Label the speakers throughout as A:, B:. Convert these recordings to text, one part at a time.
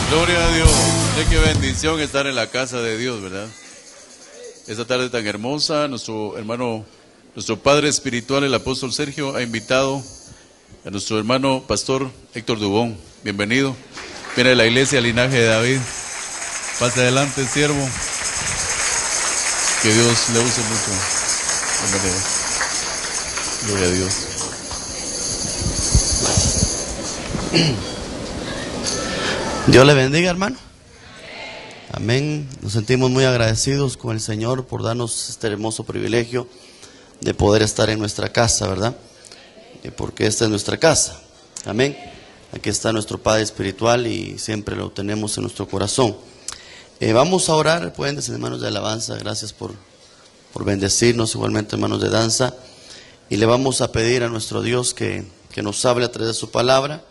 A: Gloria a Dios. Qué bendición estar en la casa de Dios, ¿verdad? Esta tarde tan hermosa, nuestro hermano, nuestro padre espiritual, el apóstol Sergio, ha invitado a nuestro hermano pastor Héctor Dubón. Bienvenido. Viene de la iglesia Linaje de David. Pase adelante, siervo. Que Dios le use mucho. Bienvenido. Gloria a Dios.
B: Dios le bendiga, hermano. Amén. Nos sentimos muy agradecidos con el Señor por darnos este hermoso privilegio de poder estar en nuestra casa, ¿verdad? Porque esta es nuestra casa. Amén. Aquí está nuestro Padre espiritual y siempre lo tenemos en nuestro corazón. Vamos a orar. Pueden decir, hermanos de alabanza, gracias por bendecirnos, igualmente hermanos de danza. Y le vamos a pedir a nuestro Dios que nos hable a través de su palabra.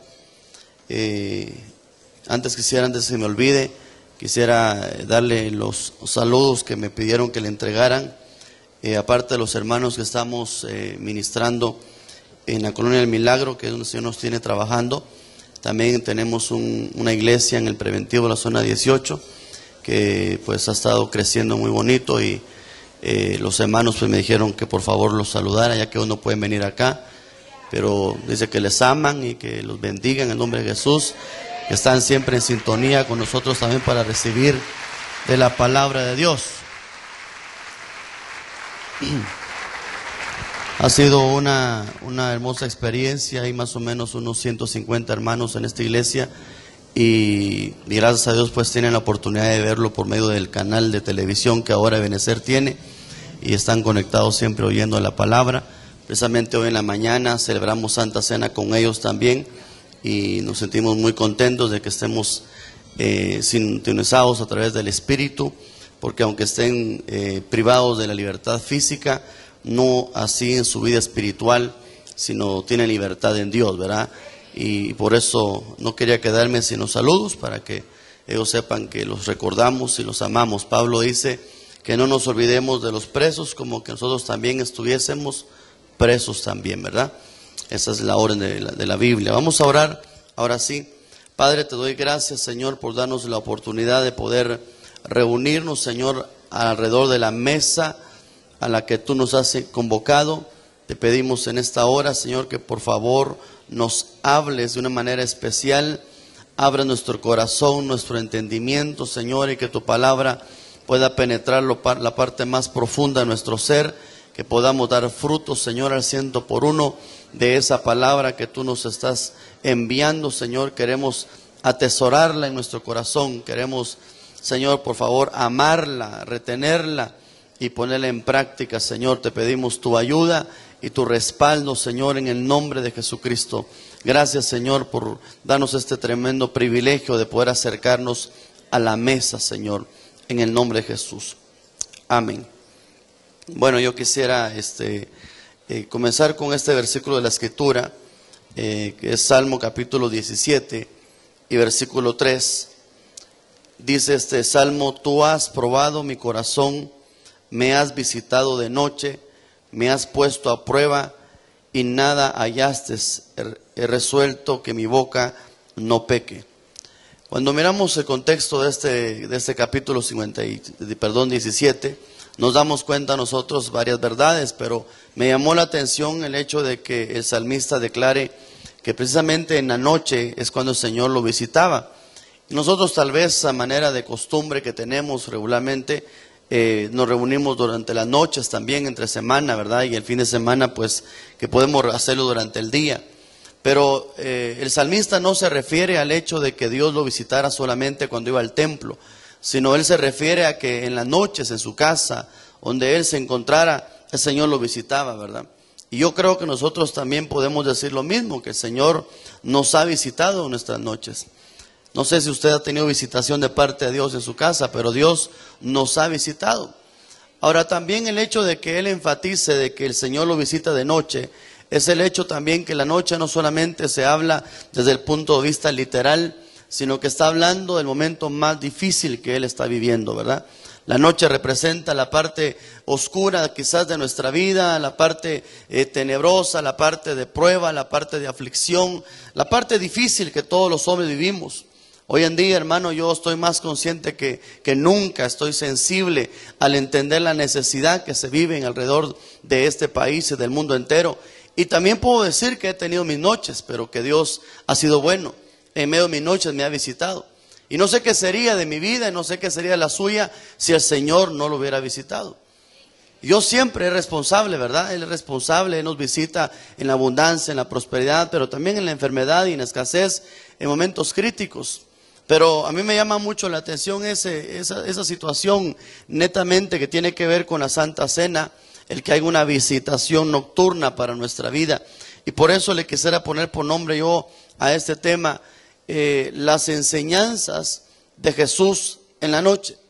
B: Antes que se me olvide, quisiera darle los saludos que me pidieron que le entregaran. Aparte de los hermanos que estamos ministrando en la Colonia del Milagro, que es donde el Señor nos tiene trabajando, también tenemos una iglesia en el preventivo de la zona 18, que pues ha estado creciendo muy bonito, y los hermanos pues me dijeron que por favor los saludara, ya que no pueden venir acá, pero dice que les aman y que los bendiga en el nombre de Jesús. Están siempre en sintonía con nosotros también para recibir de la palabra de Dios. Ha sido una hermosa experiencia. Hay más o menos unos 150 hermanos en esta iglesia y gracias a Dios pues tienen la oportunidad de verlo por medio del canal de televisión que ahora Ebenecer tiene, y están conectados siempre oyendo la palabra. Precisamente hoy en la mañana celebramos Santa Cena con ellos también, y nos sentimos muy contentos de que estemos sintonizados a través del Espíritu, porque aunque estén privados de la libertad física, no así en su vida espiritual, sino tienen libertad en Dios, ¿verdad? Y por eso no quería quedarme sin los saludos, para que ellos sepan que los recordamos y los amamos. Pablo dice que no nos olvidemos de los presos, como que nosotros también estuviésemos presos también, ¿verdad? Esa es la orden de la Biblia. Vamos a orar ahora sí. Padre, te doy gracias, Señor, por darnos la oportunidad de poder reunirnos, Señor, alrededor de la mesa a la que tú nos has convocado. Te pedimos en esta hora, Señor, que por favor nos hables de una manera especial. Abra nuestro corazón, nuestro entendimiento, Señor, y que tu palabra pueda penetrar la parte más profunda de nuestro ser, que podamos dar frutos, Señor, al 100% de esa palabra que tú nos estás enviando, Señor. Queremos atesorarla en nuestro corazón. Queremos, Señor, por favor, amarla, retenerla y ponerla en práctica, Señor. Te pedimos tu ayuda y tu respaldo, Señor, en el nombre de Jesucristo. Gracias, Señor, por darnos este tremendo privilegio de poder acercarnos a la mesa, Señor, en el nombre de Jesús. Amén. Bueno, yo quisiera comenzar con este versículo de la Escritura, que es Salmo capítulo 17 y versículo 3. Dice este Salmo: tú has probado mi corazón, me has visitado de noche, me has puesto a prueba y nada hallaste. He resuelto que mi boca no peque. Cuando miramos el contexto de este capítulo 17, nos damos cuenta nosotros varias verdades, pero me llamó la atención el hecho de que el salmista declare que precisamente en la noche es cuando el Señor lo visitaba. Y nosotros tal vez a manera de costumbre que tenemos regularmente, nos reunimos durante las noches también, entre semana, ¿verdad? Y el fin de semana pues que podemos hacerlo durante el día. Pero el salmista no se refiere al hecho de que Dios lo visitara solamente cuando iba al templo, sino él se refiere a que en las noches, en su casa, donde él se encontrara, el Señor lo visitaba, ¿verdad? Y yo creo que nosotros también podemos decir lo mismo, que el Señor nos ha visitado en nuestras noches. No sé si usted ha tenido visitación de parte de Dios en su casa, pero Dios nos ha visitado. Ahora también el hecho de que él enfatice de que el Señor lo visita de noche, es el hecho también que la noche no solamente se habla desde el punto de vista literal, sino que está hablando del momento más difícil que él está viviendo, ¿verdad? La noche representa la parte oscura quizás de nuestra vida, la parte tenebrosa, la parte de prueba, la parte de aflicción, la parte difícil que todos los hombres vivimos. Hoy en día, hermano, yo estoy más consciente que nunca, estoy sensible al entender la necesidad que se vive alrededor de este país y del mundo entero. Y también puedo decir que he tenido mis noches, pero que Dios ha sido bueno. En medio de mis noches me ha visitado. Y no sé qué sería de mi vida, y no sé qué sería de la suya si el Señor no lo hubiera visitado. Yo siempre es responsable, ¿verdad? Él es responsable, Él nos visita en la abundancia, en la prosperidad, pero también en la enfermedad y en la escasez, en momentos críticos. Pero a mí me llama mucho la atención esa situación netamente que tiene que ver con la Santa Cena, el que haya una visitación nocturna para nuestra vida. Y por eso le quisiera poner por nombre yo a este tema, las enseñanzas de Jesús en la noche.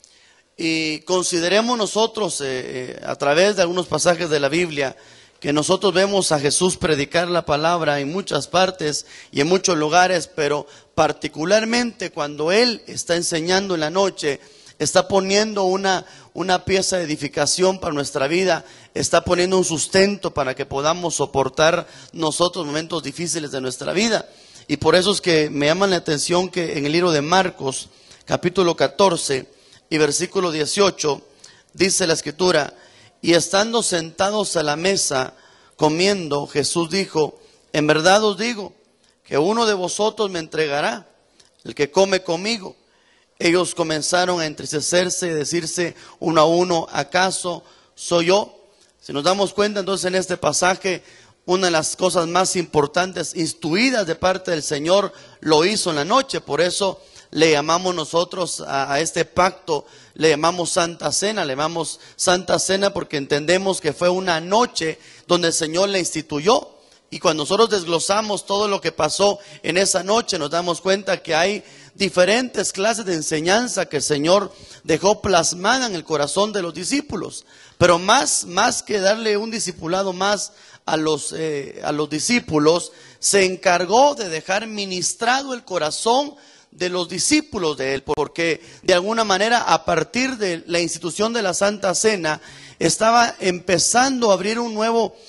B: Y consideremos nosotros a través de algunos pasajes de la Biblia que nosotros vemos a Jesús predicar la palabra en muchas partes y en muchos lugares, pero particularmente cuando Él está enseñando en la noche, está poniendo una pieza de edificación para nuestra vida, está poniendo un sustento para que podamos soportar nosotros momentos difíciles de nuestra vida. Y por eso es que me llama la atención que en el libro de Marcos, capítulo 14 y versículo 18, dice la Escritura: y estando sentados a la mesa comiendo, Jesús dijo: en verdad os digo que uno de vosotros me entregará, el que come conmigo. Ellos comenzaron a entristecerse y decirse uno a uno: ¿acaso soy yo? Si nos damos cuenta entonces en este pasaje, una de las cosas más importantes instruidas de parte del Señor lo hizo en la noche. Por eso le llamamos nosotros a este pacto, le llamamos Santa Cena, le llamamos Santa Cena porque entendemos que fue una noche donde el Señor la instituyó. Y cuando nosotros desglosamos todo lo que pasó en esa noche, nos damos cuenta que hay diferentes clases de enseñanza que el Señor dejó plasmada en el corazón de los discípulos. Pero más que darle un discipulado más a los discípulos, se encargó de dejar ministrado el corazón de los discípulos de Él, porque de alguna manera a partir de la institución de la Santa Cena estaba empezando a abrir una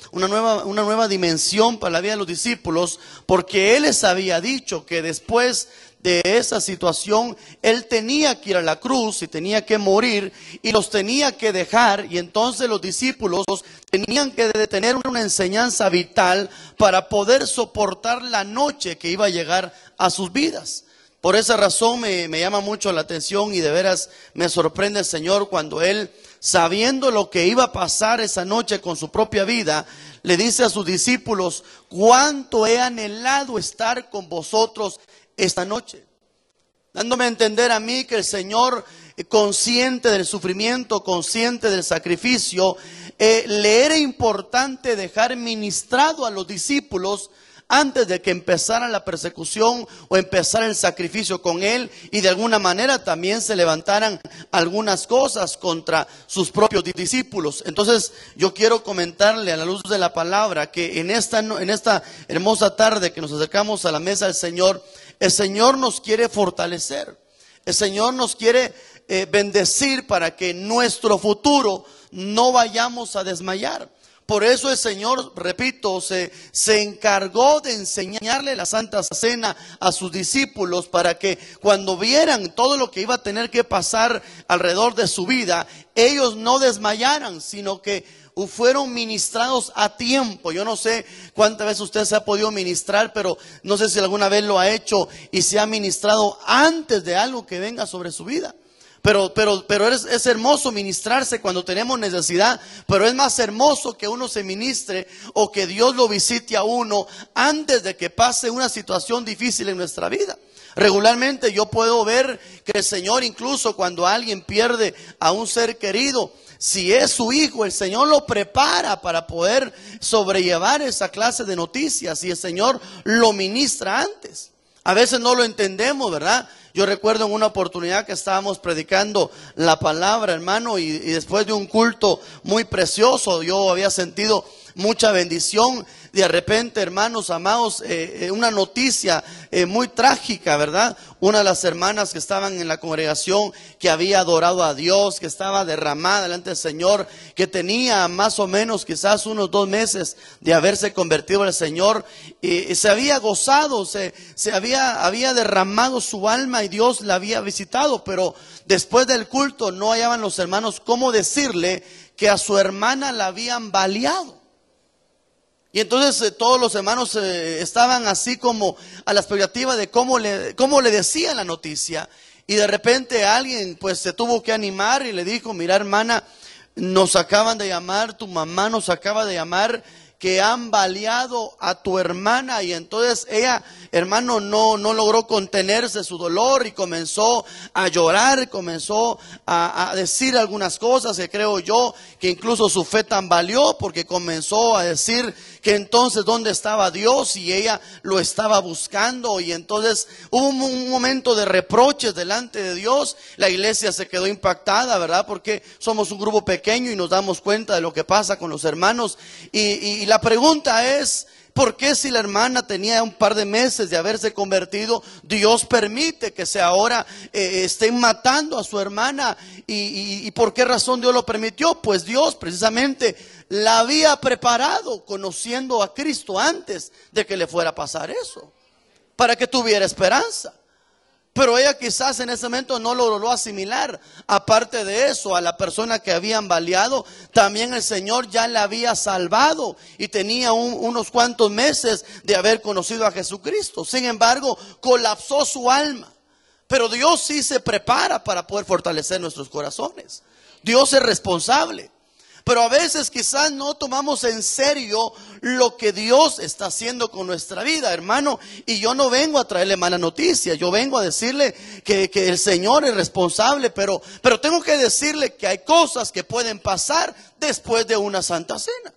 B: nueva dimensión para la vida de los discípulos, porque Él les había dicho que después de esa situación Él tenía que ir a la cruz y tenía que morir y los tenía que dejar, y entonces los discípulos tenían que tener una enseñanza vital para poder soportar la noche que iba a llegar a sus vidas. Por esa razón me llama mucho la atención y de veras me sorprende el Señor cuando Él, sabiendo lo que iba a pasar esa noche con su propia vida, le dice a sus discípulos: cuánto he anhelado estar con vosotros esta noche. Dándome a entender a mí que el Señor, consciente del sufrimiento, consciente del sacrificio, le era importante dejar ministrado a los discípulos antes de que empezara la persecución o empezara el sacrificio con Él, y de alguna manera también se levantaran algunas cosas contra sus propios discípulos. Entonces yo quiero comentarle a la luz de la palabra que en esta hermosa tarde que nos acercamos a la mesa del Señor, el Señor nos quiere fortalecer, el Señor nos quiere bendecir para que en nuestro futuro no vayamos a desmayar. Por eso el Señor, repito, se encargó de enseñarle la Santa Cena a sus discípulos para que cuando vieran todo lo que iba a tener que pasar alrededor de su vida, ellos no desmayaran, sino que fueron ministrados a tiempo. Yo no sé cuántas veces usted se ha podido ministrar, pero no sé si alguna vez lo ha hecho y se ha ministrado antes de algo que venga sobre su vida. Pero es hermoso ministrarse cuando tenemos necesidad, pero es más hermoso que uno se ministre o que Dios lo visite a uno antes de que pase una situación difícil en nuestra vida. Regularmente yo puedo ver que el Señor, incluso cuando alguien pierde a un ser querido, si es su hijo, el Señor lo prepara para poder sobrellevar esa clase de noticias, y el Señor lo ministra antes. A veces no lo entendemos, ¿verdad? Yo recuerdo en una oportunidad que estábamos predicando la palabra, hermano, y después de un culto muy precioso, yo había sentido mucha bendición. De repente, hermanos amados, una noticia muy trágica, ¿verdad? Una de las hermanas que estaban en la congregación, que había adorado a Dios, que estaba derramada delante del Señor, que tenía más o menos quizás unos 2 meses de haberse convertido al Señor, y se había gozado, había derramado su alma y Dios la había visitado, pero después del culto no hallaban los hermanos cómo decirle que a su hermana la habían baleado. Y entonces todos los hermanos estaban así como a la expectativa de cómo le decían la noticia. Y de repente alguien pues se tuvo que animar y le dijo: mira, hermana, nos acaban de llamar, tu mamá nos acaba de llamar, que han baleado a tu hermana. Y entonces ella, hermano, no logró contenerse su dolor y comenzó a llorar, comenzó a decir algunas cosas que creo yo que incluso su fe tambaleó, porque comenzó a decir que entonces dónde estaba Dios, y ella lo estaba buscando. Y entonces hubo un momento de reproches delante de Dios. La iglesia se quedó impactada, ¿verdad? Porque somos un grupo pequeño y nos damos cuenta de lo que pasa con los hermanos. Y la pregunta es: ¿por qué, si la hermana tenía un par de meses de haberse convertido, Dios permite que ahora estén matando a su hermana? ¿Y por qué razón Dios lo permitió? Pues Dios precisamente la había preparado conociendo a Cristo antes de que le fuera a pasar eso, para que tuviera esperanza. Pero ella quizás en ese momento no logró asimilar. Aparte de eso, a la persona que habían baleado, también el Señor ya la había salvado y tenía unos cuantos meses de haber conocido a Jesucristo. Sin embargo, colapsó su alma. Pero Dios sí se prepara para poder fortalecer nuestros corazones. Dios es responsable. Pero a veces quizás no tomamos en serio lo que Dios está haciendo con nuestra vida, hermano. Y yo no vengo a traerle mala noticia, yo vengo a decirle que el Señor es responsable, pero tengo que decirle que hay cosas que pueden pasar después de una santa cena.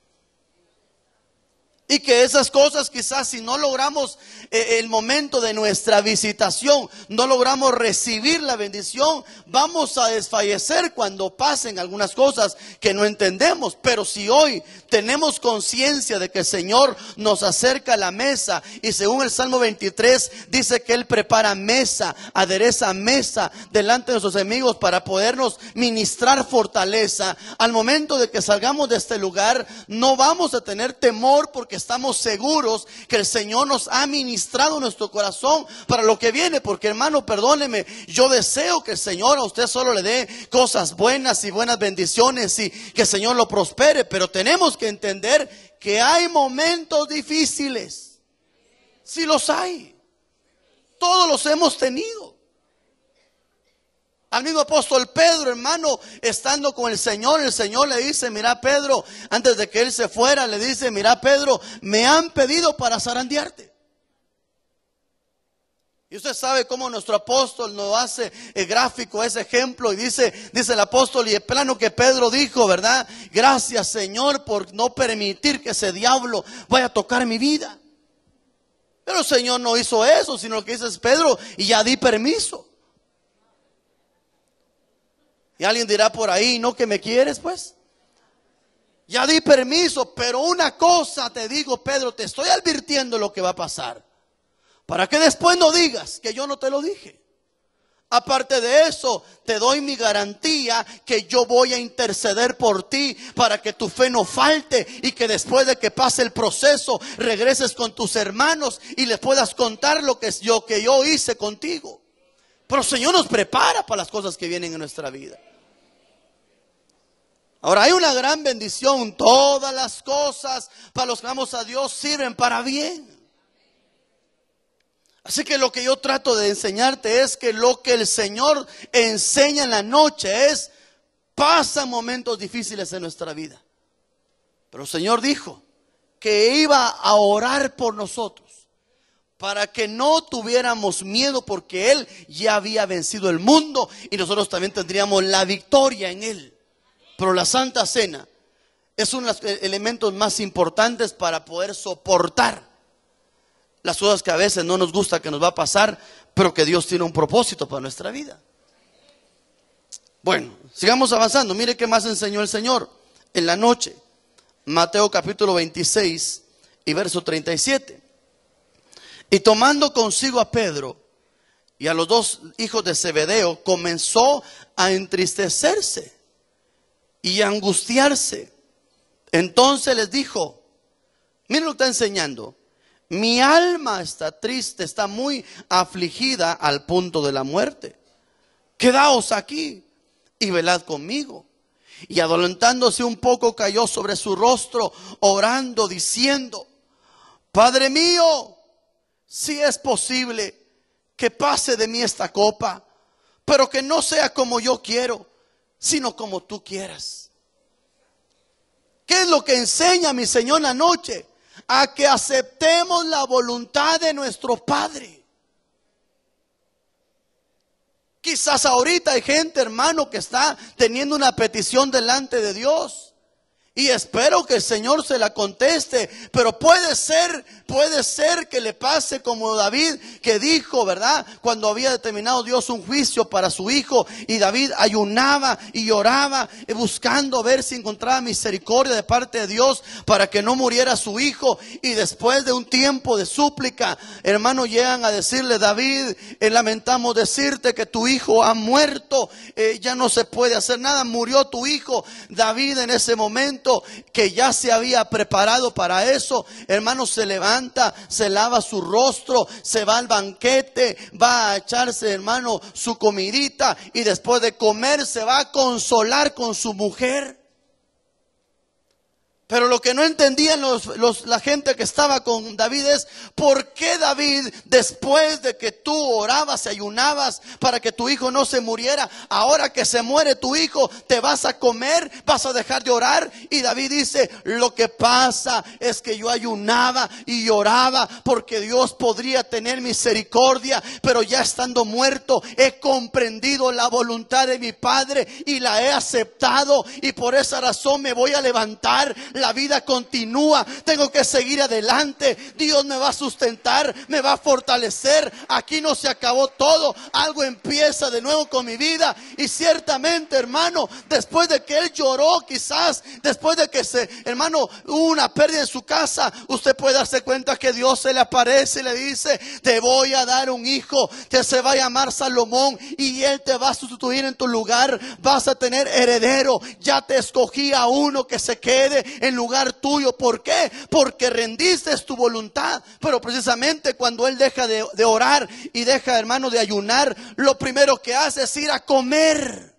B: Y que esas cosas quizás, si no logramos el momento de nuestra visitación, no logramos recibir la bendición, vamos a desfallecer cuando pasen algunas cosas que no entendemos. Pero si hoy tenemos conciencia de que el Señor nos acerca a la mesa, y según el Salmo 23 dice que Él prepara mesa, adereza mesa delante de nuestros enemigos para podernos ministrar fortaleza, al momento de que salgamos de este lugar no vamos a tener temor, porque estamos seguros que el Señor nos ha ministrado nuestro corazón para lo que viene. Porque, hermano, perdóneme, yo deseo que el Señor a usted solo le dé cosas buenas y buenas bendiciones, y que el Señor lo prospere, pero tenemos que entender que hay momentos difíciles. Sí los hay, todos los hemos tenido. Al mismo apóstol Pedro, hermano, estando con el Señor le dice: mira, Pedro, antes de que él se fuera, le dice: mira, Pedro, me han pedido para zarandearte. Y usted sabe cómo nuestro apóstol nos hace gráfico ese ejemplo, y dice el apóstol, y el plano que Pedro dijo, ¿verdad? Gracias, Señor, por no permitir que ese diablo vaya a tocar mi vida. Pero el Señor no hizo eso, sino lo que dice es: Pedro, y ya di permiso. Y alguien dirá por ahí: ¿no que me quieres? Pues ya di permiso, pero una cosa te digo, Pedro, te estoy advirtiendo lo que va a pasar, para que después no digas que yo no te lo dije. Aparte de eso, te doy mi garantía que yo voy a interceder por ti, para que tu fe no falte, y que después de que pase el proceso regreses con tus hermanos y les puedas contar lo que yo hice contigo. Pero el Señor nos prepara para las cosas que vienen en nuestra vida. Ahora, hay una gran bendición. Todas las cosas para los que amamos a Dios sirven para bien. Así que lo que yo trato de enseñarte es que lo que el Señor enseña en la noche es: pasan momentos difíciles en nuestra vida, pero el Señor dijo que iba a orar por nosotros, para que no tuviéramos miedo, porque Él ya había vencido el mundo y nosotros también tendríamos la victoria en Él. Pero la Santa Cena es uno de los elementos más importantes para poder soportar las cosas que a veces no nos gusta que nos va a pasar, pero que Dios tiene un propósito para nuestra vida. Bueno, sigamos avanzando. Mire qué más enseñó el Señor en la noche. Mateo capítulo 26 y verso 37. Y tomando consigo a Pedro y a los dos hijos de Zebedeo, comenzó a entristecerse y a angustiarse. Entonces les dijo, miren lo que está enseñando: mi alma está triste, está muy afligida al punto de la muerte. Quedaos aquí y velad conmigo. Y adelantándose un poco, cayó sobre su rostro, orando, diciendo: Padre mío, si es posible, que pase de mí esta copa, pero que no sea como yo quiero, sino como tú quieras. ¿Qué es lo que enseña mi Señor la noche? A que aceptemos la voluntad de nuestro Padre. Quizás ahorita hay gente, hermano, que está teniendo una petición delante de Dios, y espero que el Señor se la conteste. Pero puede ser que le pase como David, que dijo, ¿verdad? Cuando había determinado Dios un juicio para su hijo, y David ayunaba y lloraba, buscando ver si encontraba misericordia de parte de Dios para que no muriera su hijo. Y después de un tiempo de súplica, hermano, llegan a decirle: David, lamentamos decirte que tu hijo ha muerto, ya no se puede hacer nada, murió tu hijo. David, en ese momento, que ya se había preparado para eso, hermano, se levanta, se lava su rostro, se va al banquete, va a echarse, hermano, su comidita, y después de comer se va a consolar con su mujer. Pero lo que no entendían la gente que estaba con David es: ¿por qué, David, después de que tú orabas y ayunabas para que tu hijo no se muriera, ahora que se muere tu hijo, te vas a comer, vas a dejar de orar? Y David dice: lo que pasa es que yo ayunaba y oraba porque Dios podría tener misericordia, pero ya estando muerto he comprendido la voluntad de mi Padre y la he aceptado, y por esa razón me voy a levantar. La vida continúa, tengo que seguir adelante. Dios me va a sustentar, me va a fortalecer. Aquí no se acabó todo, algo empieza de nuevo con mi vida. Y ciertamente, hermano, después de que él lloró, quizás después de que hermano, hubo una pérdida en su casa, usted puede darse cuenta que Dios se le aparece y le dice: te voy a dar un hijo que se va a llamar Salomón, y él te va a sustituir en tu lugar, vas a tener heredero. Ya te escogí a uno que se quede en lugar tuyo. ¿Por qué? Porque rendiste tu voluntad. Pero precisamente cuando él deja de orar y deja, hermano, de ayunar, lo primero que hace es ir a comer.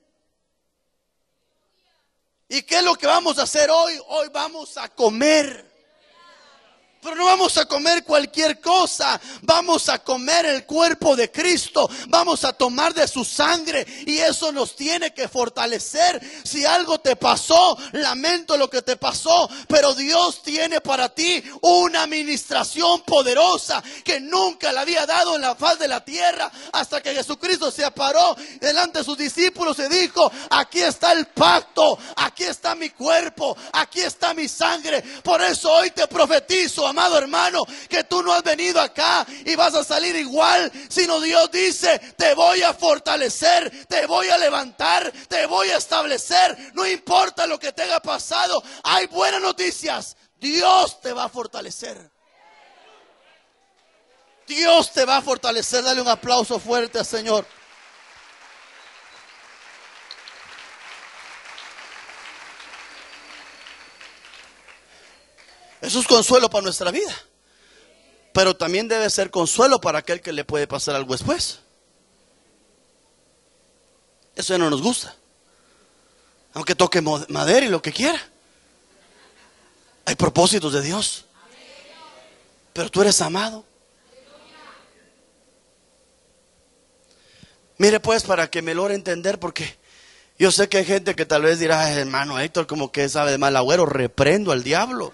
B: ¿Y qué es lo que vamos a hacer hoy? Hoy vamos a comer. Pero no vamos a comer cualquier cosa, vamos a comer el cuerpo de Cristo, vamos a tomar de su sangre, y eso nos tiene que fortalecer. Si algo te pasó, lamento lo que te pasó, pero Dios tiene para ti una administración poderosa que nunca le había dado en la faz de la tierra, hasta que Jesucristo se paró delante de sus discípulos y dijo: aquí está el pacto, aquí está mi cuerpo, aquí está mi sangre. Por eso hoy te profetizo, amado hermano, que tú no has venido acá y vas a salir igual, sino Dios dice: te voy a fortalecer, te voy a levantar, te voy a establecer. No importa lo que te haya pasado, hay buenas noticias. Dios te va a fortalecer. Dios te va a fortalecer. Dale un aplauso fuerte al Señor. Eso es consuelo para nuestra vida, pero también debe ser consuelo para aquel que le puede pasar algo después. Eso ya no nos gusta, aunque toque madera y lo que quiera. Hay propósitos de Dios, pero tú eres amado. Mire, pues, para que me logre entender, porque yo sé que hay gente que tal vez dirá: hermano Héctor, como que sabe de mal agüero, reprendo al diablo.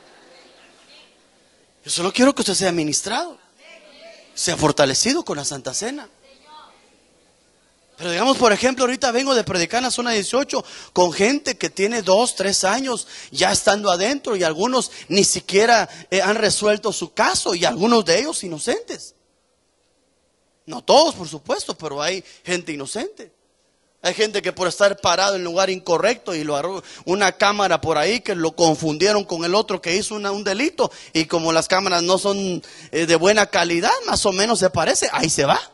B: Yo solo quiero que usted sea ministrado, sea fortalecido con la Santa Cena. Pero digamos, por ejemplo, ahorita vengo de predicar en la zona 18 con gente que tiene 2, 3 años ya estando adentro, y algunos ni siquiera han resuelto su caso, y algunos de ellos inocentes. No todos, por supuesto, pero hay gente inocente. Hay gente que por estar parado en lugar incorrecto y lo agarró una cámara por ahí que lo confundieron con el otro que hizo un delito, y como las cámaras no son de buena calidad, más o menos se parece, ahí se va.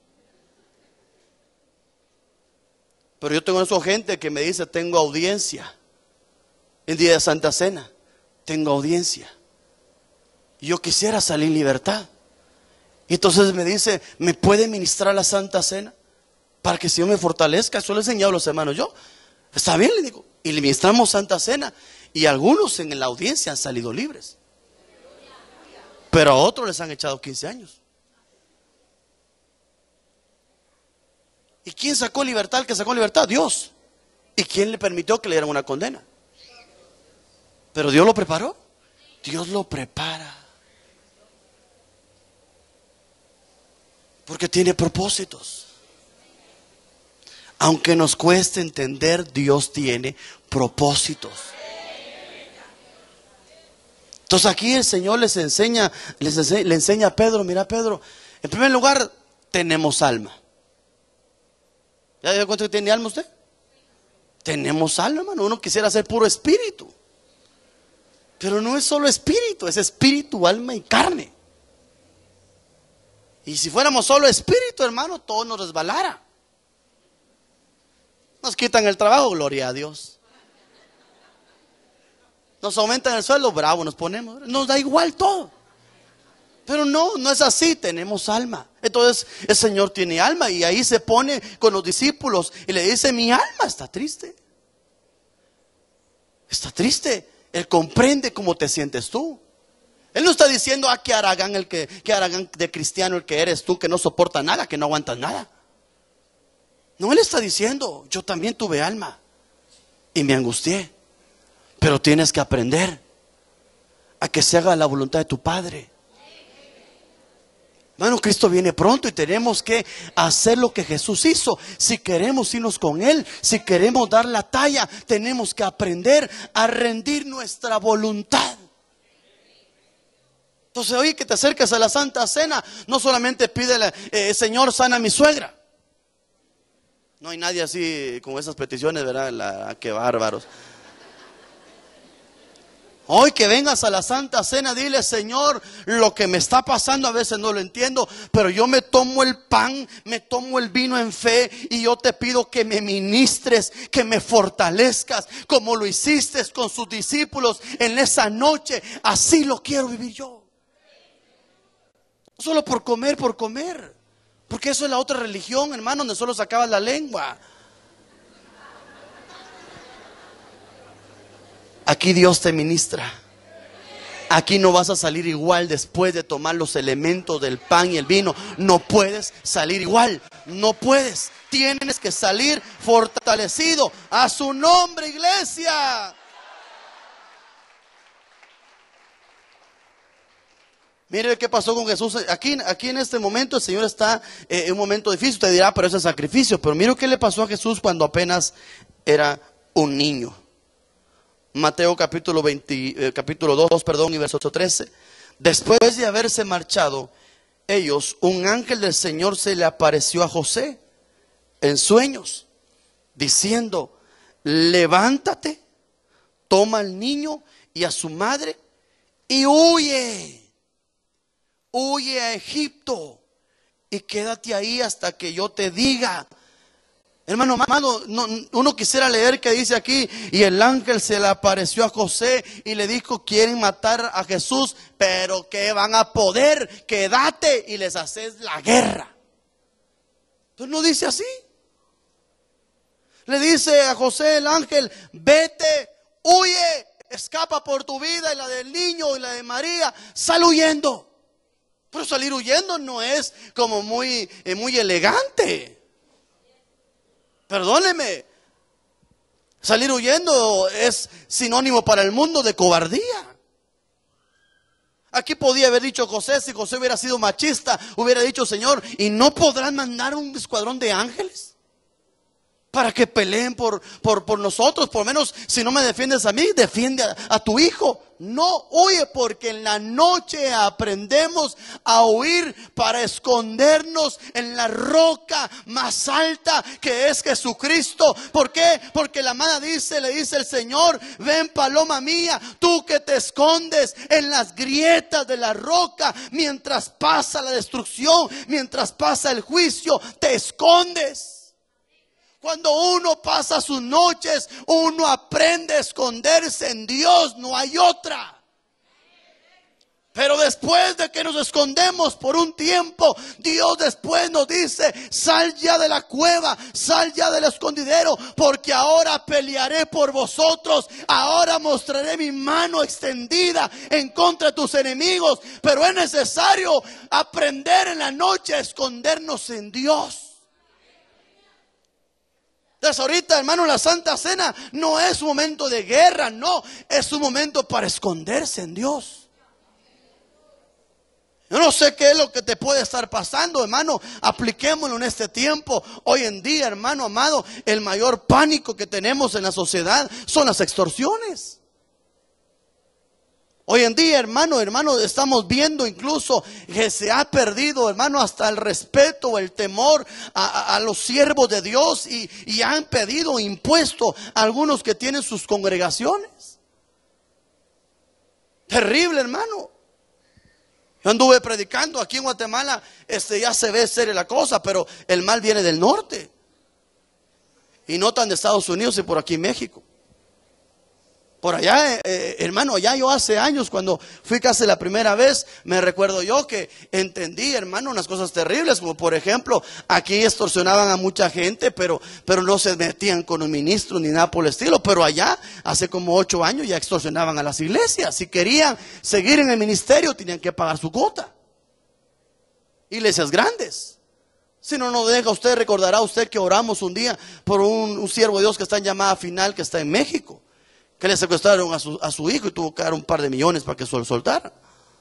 B: Pero yo tengo esa gente que me dice: tengo audiencia en día de Santa Cena, tengo audiencia, y yo quisiera salir en libertad. Y entonces me dice: ¿me puede ministrar la Santa Cena para que el Señor me fortalezca? Eso le he enseñado a los hermanos yo. Está bien, le digo. Y le ministramos Santa Cena. Y algunos en la audiencia han salido libres. Pero a otros les han echado 15 años. ¿Y quién sacó libertad? El que sacó libertad, Dios. ¿Y quién le permitió que le dieran una condena? Pero Dios lo preparó. Dios lo prepara. Porque tiene propósitos. Aunque nos cueste entender, Dios tiene propósitos. Entonces aquí el Señor le enseña a Pedro: mira, Pedro, en primer lugar, tenemos alma. ¿Ya dio cuenta que tiene alma usted? Tenemos alma, hermano. Uno quisiera ser puro espíritu, pero no es solo espíritu, es espíritu, alma y carne. Y si fuéramos solo espíritu, hermano, todo nos resbalara. Nos quitan el trabajo, gloria a Dios. Nos aumentan el sueldo, bravo, nos ponemos. Nos da igual todo. Pero no es así, tenemos alma. Entonces el Señor tiene alma, y ahí se pone con los discípulos y le dice: mi alma está triste. Está triste. Él comprende cómo te sientes tú. Él no está diciendo: que haragán de cristiano el que eres tú, que no soporta nada, que no aguantas nada. No, Él está diciendo: yo también tuve alma y me angustié, pero tienes que aprender a que se haga la voluntad de tu Padre. Hermano, Cristo viene pronto y tenemos que hacer lo que Jesús hizo. Si queremos irnos con Él, si queremos dar la talla, tenemos que aprender a rendir nuestra voluntad. Entonces, hoy que te acercas a la Santa Cena, no solamente pídele: Señor, sana a mi suegra. No hay nadie así con esas peticiones, ¿verdad? Qué bárbaros. Hoy que vengas a la Santa Cena, dile: Señor, lo que me está pasando a veces no lo entiendo, pero yo me tomo el pan, me tomo el vino en fe, y yo te pido que me ministres, que me fortalezcas, como lo hiciste con sus discípulos en esa noche. Así lo quiero vivir yo. No solo por comer, porque eso es la otra religión, hermano, donde solo sacabas la lengua. Aquí Dios te ministra. Aquí no vas a salir igual después de tomar los elementos del pan y el vino. No puedes salir igual. No puedes. Tienes que salir fortalecido. A su nombre, iglesia. Mire qué pasó con Jesús. Aquí en este momento el Señor está en un momento difícil. Usted dirá: pero eso es sacrificio. Pero mire qué le pasó a Jesús cuando apenas era un niño. Mateo capítulo 2, y verso 13. Después de haberse marchado ellos, un ángel del Señor se le apareció a José en sueños, diciendo: levántate, toma al niño y a su madre y huye a Egipto y quédate ahí hasta que yo te diga. Hermano, uno quisiera leer que dice aquí: y el ángel se le apareció a José y le dijo: quieren matar a Jesús, pero ¿qué van a poder? Quédate y les haces la guerra. Entonces no dice así. Le dice a José el ángel: vete, huye, escapa por tu vida y la del niño y la de María, sal huyendo. Pero salir huyendo no es como muy elegante. Perdóneme, salir huyendo es sinónimo para el mundo de cobardía. Aquí podía haber dicho José, si José hubiera sido machista, hubiera dicho: Señor, ¿y no podrán mandar un escuadrón de ángeles? para que peleen por nosotros. Por lo menos, si no me defiendes a mí, defiende a tu hijo. No huye, porque en la noche aprendemos a huir para escondernos en la roca más alta, que es Jesucristo. ¿Por qué? Porque la amada le dice el Señor: ven, paloma mía, tú que te escondes en las grietas de la roca, mientras pasa la destrucción, mientras pasa el juicio, te escondes. Cuando uno pasa sus noches, uno aprende a esconderse en Dios, no hay otra. Pero después de que nos escondemos por un tiempo, Dios después nos dice: sal ya de la cueva, sal ya del escondidero, porque ahora pelearé por vosotros, ahora mostraré mi mano extendida en contra de tus enemigos. Pero es necesario aprender en la noche a escondernos en Dios. Entonces ahorita, hermano, la Santa Cena no es un momento de guerra, no, es un momento para esconderse en Dios. Yo no sé qué es lo que te puede estar pasando, hermano. Apliquémoslo en este tiempo. Hoy en día, hermano amado, el mayor pánico que tenemos en la sociedad son las extorsiones. Hoy en día, hermano, estamos viendo incluso que se ha perdido, hermano, hasta el respeto, el temor a los siervos de Dios, y han pedido impuesto a algunos que tienen sus congregaciones. Terrible, hermano. Yo anduve predicando aquí en Guatemala, ya se ve seria la cosa, pero el mal viene del norte. Y no tan de Estados Unidos y por aquí México. Por allá, hermano, allá yo hace años, cuando fui casi la primera vez, me recuerdo yo que entendí, hermano, unas cosas terribles, como por ejemplo, aquí extorsionaban a mucha gente, pero no se metían con un ministro ni nada por el estilo. Pero allá, hace como 8 años, ya extorsionaban a las iglesias. Si querían seguir en el ministerio, tenían que pagar su cuota. Iglesias grandes. Si no nos deja, usted recordará usted que oramos un día por un siervo de Dios que está en llamada final, que está en México, que le secuestraron a su hijo y tuvo que dar un par de millones para que se lo soltara.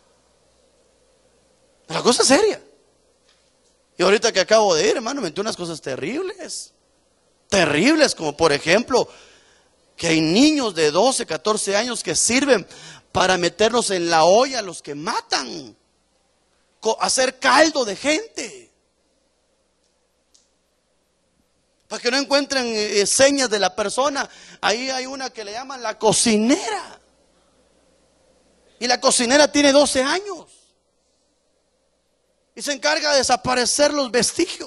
B: La cosa es seria. Y ahorita que acabo de ir, hermano, me metí unas cosas terribles. Terribles, como por ejemplo, que hay niños de 12, 14 años que sirven para meternos en la olla a los que matan, hacer caldo de gente. Para que no encuentren señas de la persona. Ahí hay una que le llaman la cocinera. Y la cocinera tiene 12 años. Y se encarga de desaparecer los vestigios.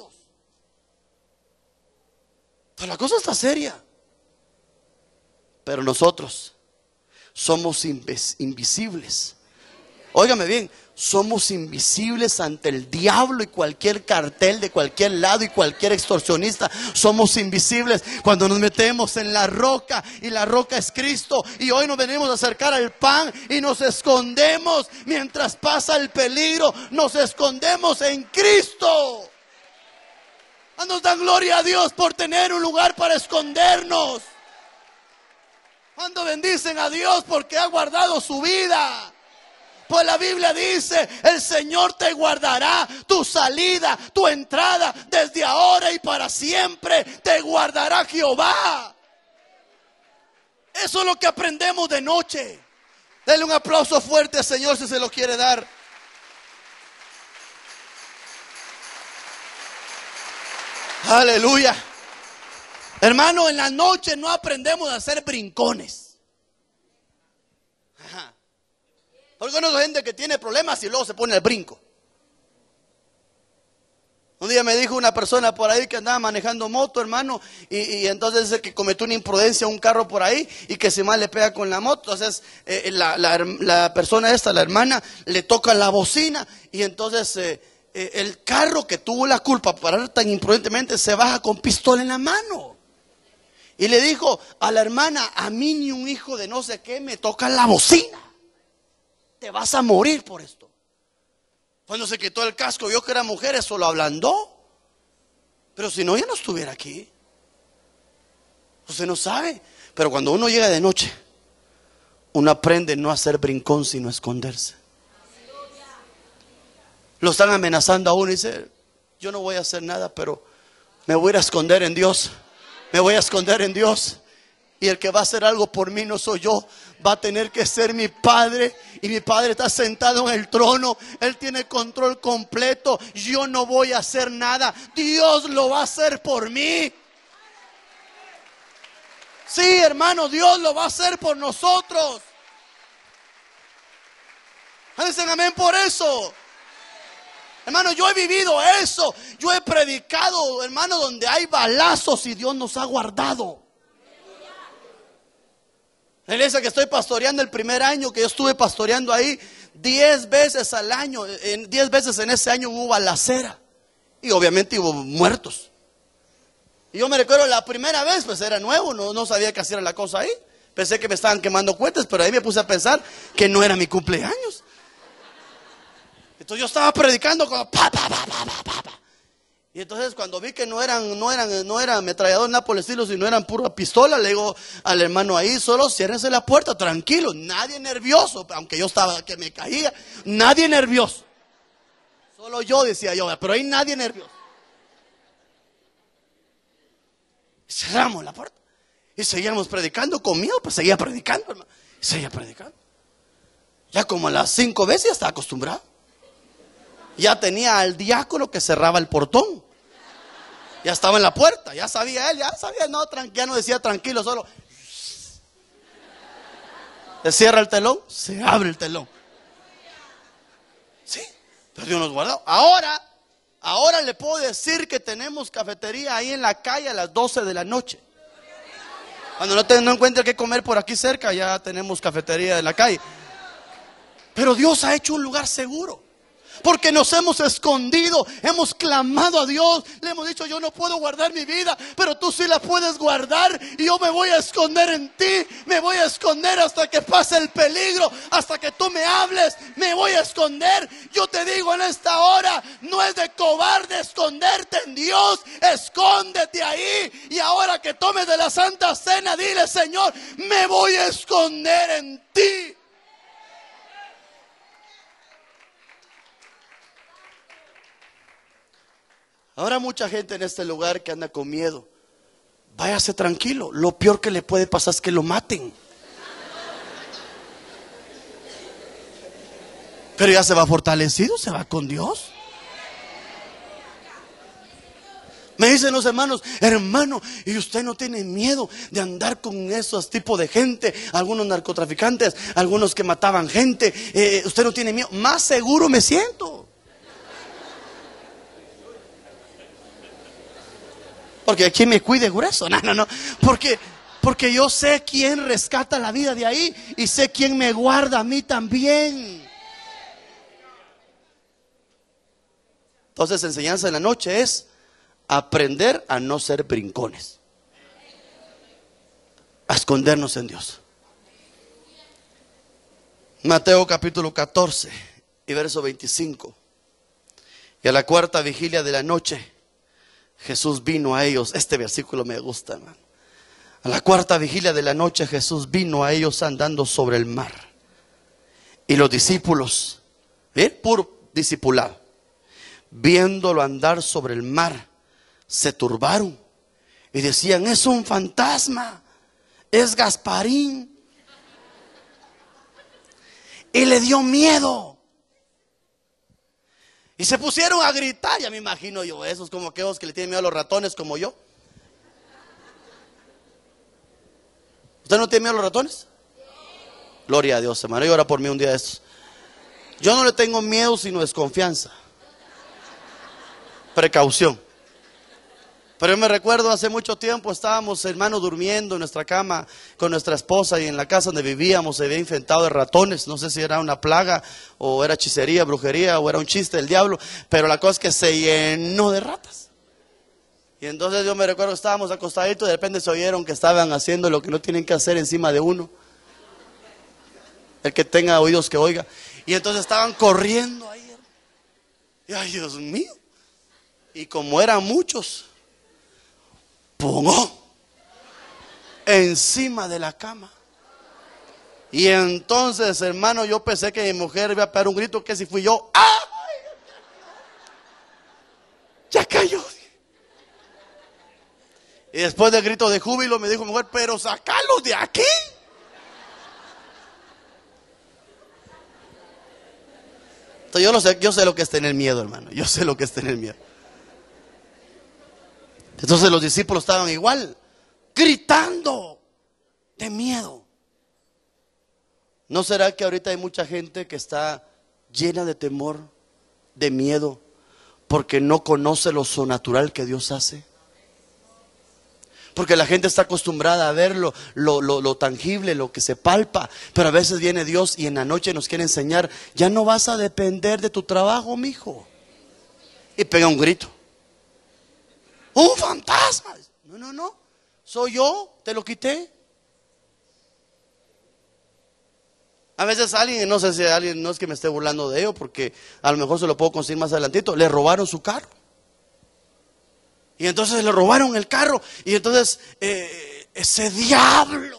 B: Pero la cosa está seria. Pero nosotros somos invisibles. Óigame bien. Somos invisibles ante el diablo y cualquier cartel de cualquier lado y cualquier extorsionista. Somos invisibles cuando nos metemos en la roca, y la roca es Cristo. Y hoy nos venimos a acercar al pan y nos escondemos mientras pasa el peligro. Nos escondemos en Cristo. Nos dan gloria a Dios por tener un lugar para escondernos. Cuando bendicen a Dios porque ha guardado su vida. Pues la Biblia dice: el Señor te guardará tu salida, tu entrada, desde ahora y para siempre te guardará Jehová. Eso es lo que aprendemos de noche. Denle un aplauso fuerte al Señor si se lo quiere dar. Aleluya. Hermano, en la noche no aprendemos a hacer brincones. Ajá. Porque no hay gente que tiene problemas y luego se pone el brinco. Un día me dijo una persona por ahí que andaba manejando moto, hermano, y entonces dice que cometió una imprudencia a un carro por ahí y que se mal le pega con la moto. Entonces la persona esta, la hermana, le toca la bocina, y entonces el carro que tuvo la culpa por parar tan imprudentemente se baja con pistola en la mano. Y le dijo a la hermana: a mí ni un hijo de no sé qué me toca la bocina. Te vas a morir por esto. Cuando se quitó el casco, vio que era mujer, eso lo ablandó. Pero si no, ya no estuviera aquí. Usted no sabe. Pero cuando uno llega de noche, uno aprende no a hacer brincón, sino a esconderse. Lo están amenazando a uno y dice: yo no voy a hacer nada, pero me voy a ir a esconder en Dios. Me voy a esconder en Dios. Y el que va a hacer algo por mí no soy yo, va a tener que ser mi Padre. Y mi Padre está sentado en el trono. Él tiene control completo. Yo no voy a hacer nada. Dios lo va a hacer por mí. Sí, hermano, Dios lo va a hacer por nosotros. Dicen amén por eso. Hermano, yo he vivido eso. Yo he predicado, hermano, donde hay balazos y Dios nos ha guardado. La iglesia que estoy pastoreando, el primer año que yo estuve pastoreando ahí, 10 veces al año, 10 veces en ese año hubo balacera. Y obviamente hubo muertos. Y yo me recuerdo la primera vez, pues era nuevo, no sabía qué hacer la cosa ahí. Pensé que me estaban quemando cohetes, pero ahí me puse a pensar que no era mi cumpleaños. Entonces yo estaba predicando como pa. Y entonces cuando vi que no eran ametralladores Nápoles Steel, sino eran pura pistola, le digo al hermano ahí, solo ciérrense la puerta, tranquilo, nadie nervioso, aunque yo estaba que me caía, nadie nervioso. Solo yo, decía yo, pero ahí nadie nervioso. Cerramos la puerta y seguíamos predicando con miedo, pues seguía predicando, hermano. Seguía predicando. Ya como a las 5 veces ya estaba acostumbrado. Ya tenía al diácono que cerraba el portón. Ya estaba en la puerta, ya sabía él, ya no decía tranquilo, solo se cierra el telón, se abre el telón. Sí, pero Dios nos guardó. Ahora le puedo decir que tenemos cafetería ahí en la calle a las 12 de la noche. Cuando no encuentre qué comer por aquí cerca, ya tenemos cafetería en la calle. Pero Dios ha hecho un lugar seguro. Porque nos hemos escondido, hemos clamado a Dios, le hemos dicho: yo no puedo guardar mi vida, pero tú sí la puedes guardar. Y yo me voy a esconder en ti, me voy a esconder hasta que pase el peligro, hasta que tú me hables, me voy a esconder. Yo te digo en esta hora, no es de cobarde esconderte en Dios, escóndete ahí. Y ahora que tomes de la Santa Cena, dile: Señor, me voy a esconder en ti. Ahora mucha gente en este lugar que anda con miedo. Váyase tranquilo. Lo peor que le puede pasar es que lo maten. Pero ya se va fortalecido, se va con Dios. Me dicen los hermanos: hermano, ¿y usted no tiene miedo de andar con esos tipos de gente? Algunos narcotraficantes, algunos que mataban gente. ¿Usted no tiene miedo? Más seguro me siento. Porque aquí me cuide grueso. No. Porque yo sé quién rescata la vida de ahí. Y sé quién me guarda a mí también. Entonces, enseñanza de la noche es aprender a no ser brincones. A escondernos en Dios. Mateo capítulo 14 y verso 25. Y a la cuarta vigilia de la noche, Jesús vino a ellos. Este versículo me gusta, hermano. A la cuarta vigilia de la noche, Jesús vino a ellos andando sobre el mar. Y los discípulos, bien, puro discipulado, viéndolo andar sobre el mar, se turbaron y decían: es un fantasma, es Gasparín. Y le dio miedo. Y se pusieron a gritar. Ya me imagino yo, esos como aquellos que le tienen miedo a los ratones como yo. ¿Usted no tiene miedo a los ratones? Gloria a Dios, hermano. Y ora por mí un día de estos. Yo no le tengo miedo, sino desconfianza, precaución. Pero yo me recuerdo hace mucho tiempo, estábamos, hermano, durmiendo en nuestra cama con nuestra esposa, y en la casa donde vivíamos se había infectado de ratones. No sé si era una plaga o era hechicería, brujería, o era un chiste del diablo, pero la cosa es que se llenó de ratas. Y entonces yo me recuerdo que estábamos acostaditos y de repente se oyeron que estaban haciendo lo que no tienen que hacer encima de uno. El que tenga oídos que oiga. Y entonces estaban corriendo ahí. Y ay, Dios mío. Y como eran muchos, pongo encima de la cama. Y entonces, hermano, yo pensé que mi mujer iba a pegar un grito, que si fui yo, ¡ay! Ya cayó. Y después del grito de júbilo me dijo mi mujer, pero sacalos de aquí. Entonces yo sé lo que es tener miedo, hermano. Yo sé lo que es tener miedo. Entonces los discípulos estaban igual, gritando de miedo. ¿No será que ahorita hay mucha gente que está llena de temor, de miedo, porque no conoce lo sobrenatural que Dios hace? Porque la gente está acostumbrada a ver lo tangible, lo que se palpa. Pero a veces viene Dios y en la noche nos quiere enseñar, ya no vas a depender de tu trabajo, mijo. Y pega un grito. ¡Un fantasma! No, soy yo, te lo quité. A veces alguien, no sé si alguien, no es que me esté burlando de ello, porque a lo mejor se lo puedo conseguir más adelantito, le robaron su carro. Y entonces le robaron el carro. Y entonces ese diablo.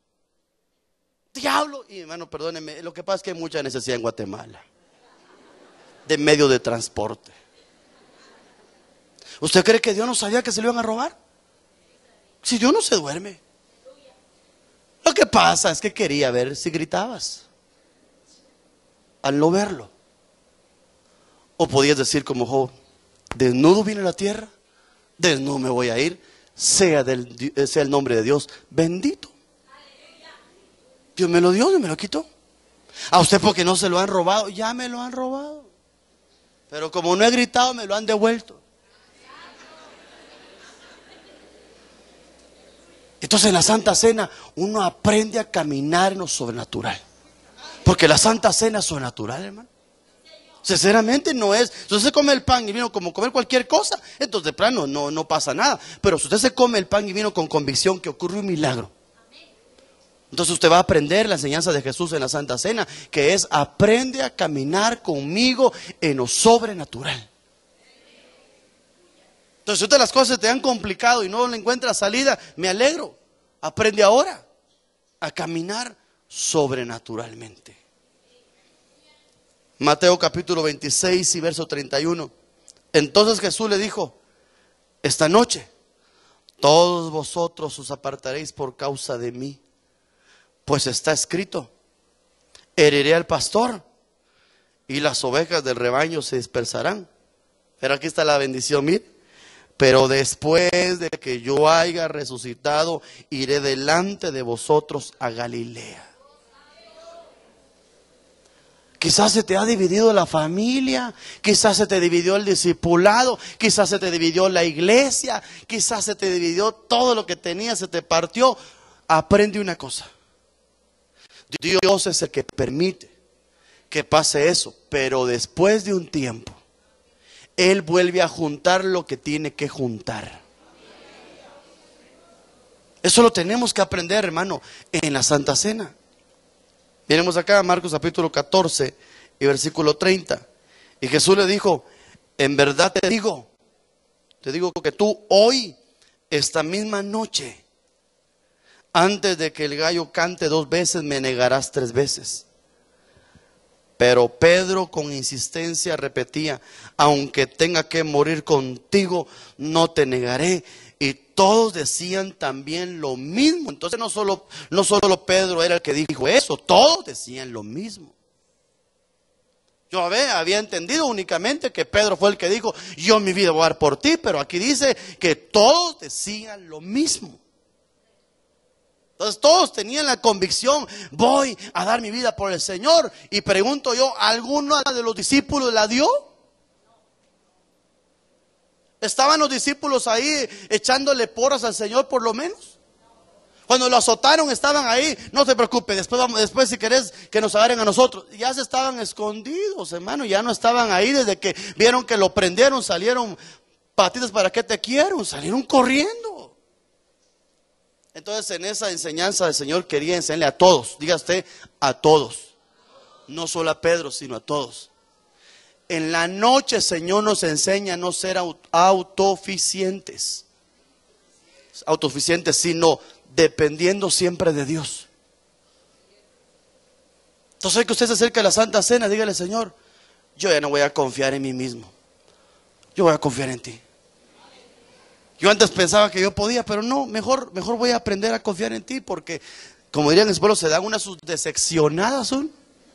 B: Y hermano, perdónenme, lo que pasa es que hay mucha necesidad en Guatemala de medio de transporte. ¿Usted cree que Dios no sabía que se lo iban a robar? Si Dios no se duerme. Lo que pasa es que quería ver si gritabas al no verlo. O podías decir como Job, desnudo vine a la tierra, desnudo me voy a ir, sea el nombre de Dios bendito. Dios me lo dio, Dios me lo quitó. A usted porque no se lo han robado, ya me lo han robado. Pero como no he gritado, me lo han devuelto. Entonces en la Santa Cena uno aprende a caminar en lo sobrenatural. Porque la Santa Cena es sobrenatural, hermano. Sinceramente no es. Si usted se come el pan y vino como comer cualquier cosa, entonces de plano no pasa nada. Pero si usted se come el pan y vino con convicción que ocurre un milagro, entonces usted va a aprender la enseñanza de Jesús en la Santa Cena, que es aprende a caminar conmigo en lo sobrenatural. Entonces si usted las cosas te han complicado y no le encuentra salida, me alegro. Aprende ahora a caminar sobrenaturalmente. Mateo capítulo 26 y verso 31. Entonces Jesús le dijo, esta noche todos vosotros os apartaréis por causa de mí, pues está escrito, heriré al pastor y las ovejas del rebaño se dispersarán. Pero aquí está la bendición, mire. Pero después de que yo haya resucitado, iré delante de vosotros a Galilea. Quizás se te ha dividido la familia, quizás se te dividió el discipulado, quizás se te dividió la iglesia, quizás se te dividió todo lo que tenías, se te partió. Aprende una cosa. Dios es el que permite que pase eso, pero después de un tiempo, Él vuelve a juntar lo que tiene que juntar. Eso lo tenemos que aprender, hermano, en la Santa Cena. Miremos acá Marcos capítulo 14 y versículo 30. Y Jesús le dijo, en verdad te digo que tú hoy, esta misma noche, antes de que el gallo cante 2 veces, me negarás 3 veces. Pero Pedro con insistencia repetía, aunque tenga que morir contigo, no te negaré. Y todos decían también lo mismo. Entonces no solo Pedro era el que dijo eso, todos decían lo mismo. Yo había entendido únicamente que Pedro fue el que dijo, yo mi vida voy a dar por ti, pero aquí dice que todos decían lo mismo. Entonces todos tenían la convicción, voy a dar mi vida por el Señor. Y pregunto yo, ¿alguno de los discípulos la dio? ¿Estaban los discípulos ahí echándole porras al Señor por lo menos? Cuando lo azotaron estaban ahí, no te preocupes, después si querés que nos agarren a nosotros. Ya se estaban escondidos, hermano, ya no estaban ahí desde que vieron que lo prendieron, salieron patitas, ¿para qué te quiero? Salieron corriendo. Entonces en esa enseñanza del Señor quería enseñarle a todos, diga usted, a todos. No solo a Pedro, sino a todos. En la noche el Señor nos enseña a no ser autosuficientes, sino dependiendo siempre de Dios. Entonces que usted se acerque a la Santa Cena, dígale, Señor, yo ya no voy a confiar en mí mismo, yo voy a confiar en ti. Yo antes pensaba que yo podía, pero no, mejor voy a aprender a confiar en ti, porque como dirían en el pueblo, se dan unas sus decepcionadas son.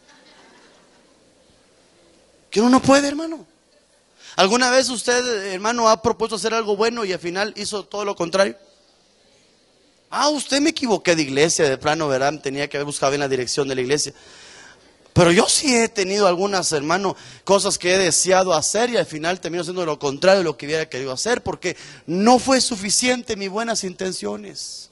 B: Que uno no puede, hermano. ¿Alguna vez usted, hermano, ha propuesto hacer algo bueno y al final hizo todo lo contrario? Usted me equivoqué de iglesia, de plano, ¿verdad? Tenía que haber buscado bien la dirección de la iglesia. Pero yo sí he tenido algunas, hermano, cosas que he deseado hacer y al final termino haciendo lo contrario de lo que hubiera querido hacer, porque no fue suficiente mis buenas intenciones.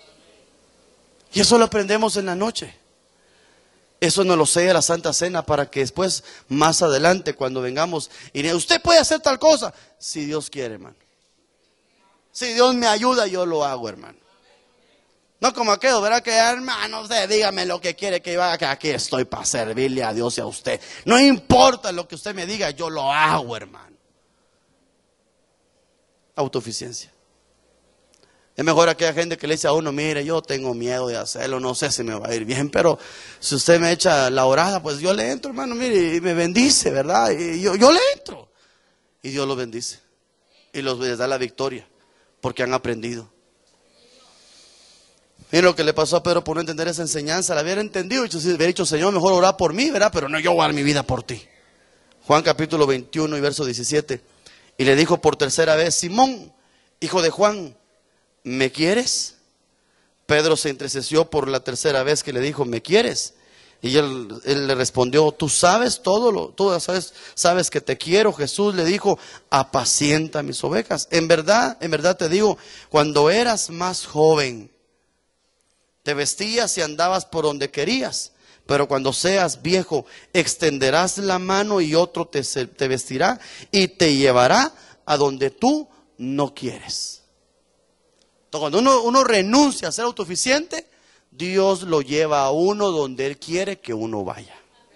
B: Y eso lo aprendemos en la noche. Eso nos lo sella la Santa Cena para que después, más adelante, cuando vengamos, y diga, usted puede hacer tal cosa, si Dios quiere, hermano. Si Dios me ayuda, yo lo hago, hermano. No como aquello, ¿verdad? Que hermano, usted dígame lo que quiere que yo haga, que aquí estoy para servirle a Dios y a usted. No importa lo que usted me diga, yo lo hago, hermano. Autoeficiencia. Es mejor aquella gente que le dice a uno, mire, yo tengo miedo de hacerlo, no sé si me va a ir bien, pero si usted me echa la orada, pues yo le entro, hermano, mire, y me bendice, ¿verdad? Y yo le entro. Y Dios los bendice. Y les da la victoria, porque han aprendido. Mira lo que le pasó a Pedro por no entender esa enseñanza. La hubiera entendido y hubiera dicho, Señor, mejor orar por mí, ¿verdad? Pero no, yo voy a dar mi vida por ti. Juan capítulo 21 y verso 17. Y le dijo por tercera vez, Simón, hijo de Juan, ¿me quieres? Pedro se entristeció por la tercera vez que le dijo, ¿me quieres? Y él le respondió, tú sabes todo, tú sabes que te quiero. Jesús le dijo, apacienta mis ovejas. En verdad te digo, cuando eras más joven, te vestías y andabas por donde querías, pero cuando seas viejo, extenderás la mano y otro te vestirá y te llevará a donde tú no quieres. Entonces, cuando uno renuncia a ser autosuficiente, Dios lo lleva a uno donde Él quiere que uno vaya.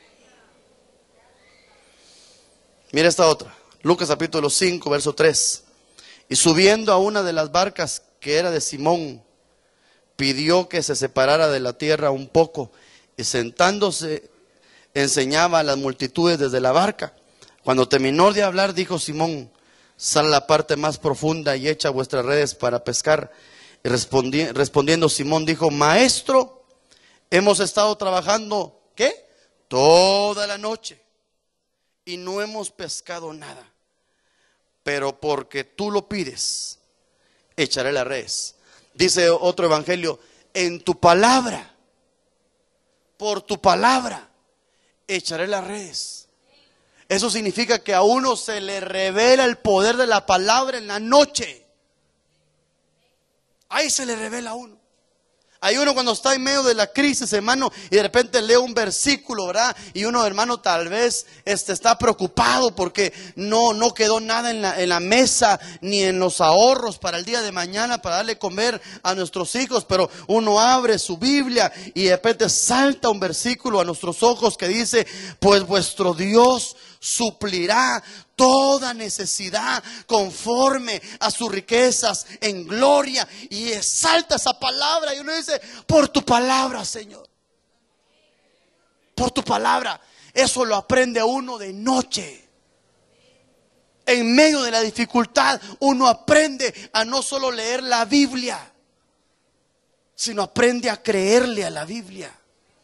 B: Mira esta otra, Lucas capítulo 5, verso 3. Y subiendo a una de las barcas que era de Simón, pidió que se separara de la tierra un poco, y sentándose enseñaba a las multitudes desde la barca. Cuando terminó de hablar, dijo Simón, sal a la parte más profunda y echa vuestras redes para pescar. Y respondiendo Simón dijo, maestro, hemos estado trabajando, ¿qué? Toda la noche y no hemos pescado nada, pero porque tú lo pides, echaré las redes. Dice otro evangelio, en tu palabra, por tu palabra, echaré las redes. Eso significa que a uno se le revela el poder de la palabra en la noche. Ahí se le revela a uno. Hay uno cuando está en medio de la crisis, hermano, y de repente lee un versículo, ¿verdad? Y uno, hermano, tal vez está preocupado porque no quedó nada en la mesa, ni en los ahorros para el día de mañana, para darle comer a nuestros hijos. Pero uno abre su Biblia y de repente salta un versículo a nuestros ojos que dice, pues vuestro Dios suplirá toda necesidad conforme a sus riquezas en gloria. Y exalta esa palabra y uno dice, por tu palabra, Señor, por tu palabra. Eso lo aprende uno de noche. En medio de la dificultad uno aprende a no solo leer la Biblia, sino aprende a creerle a la Biblia.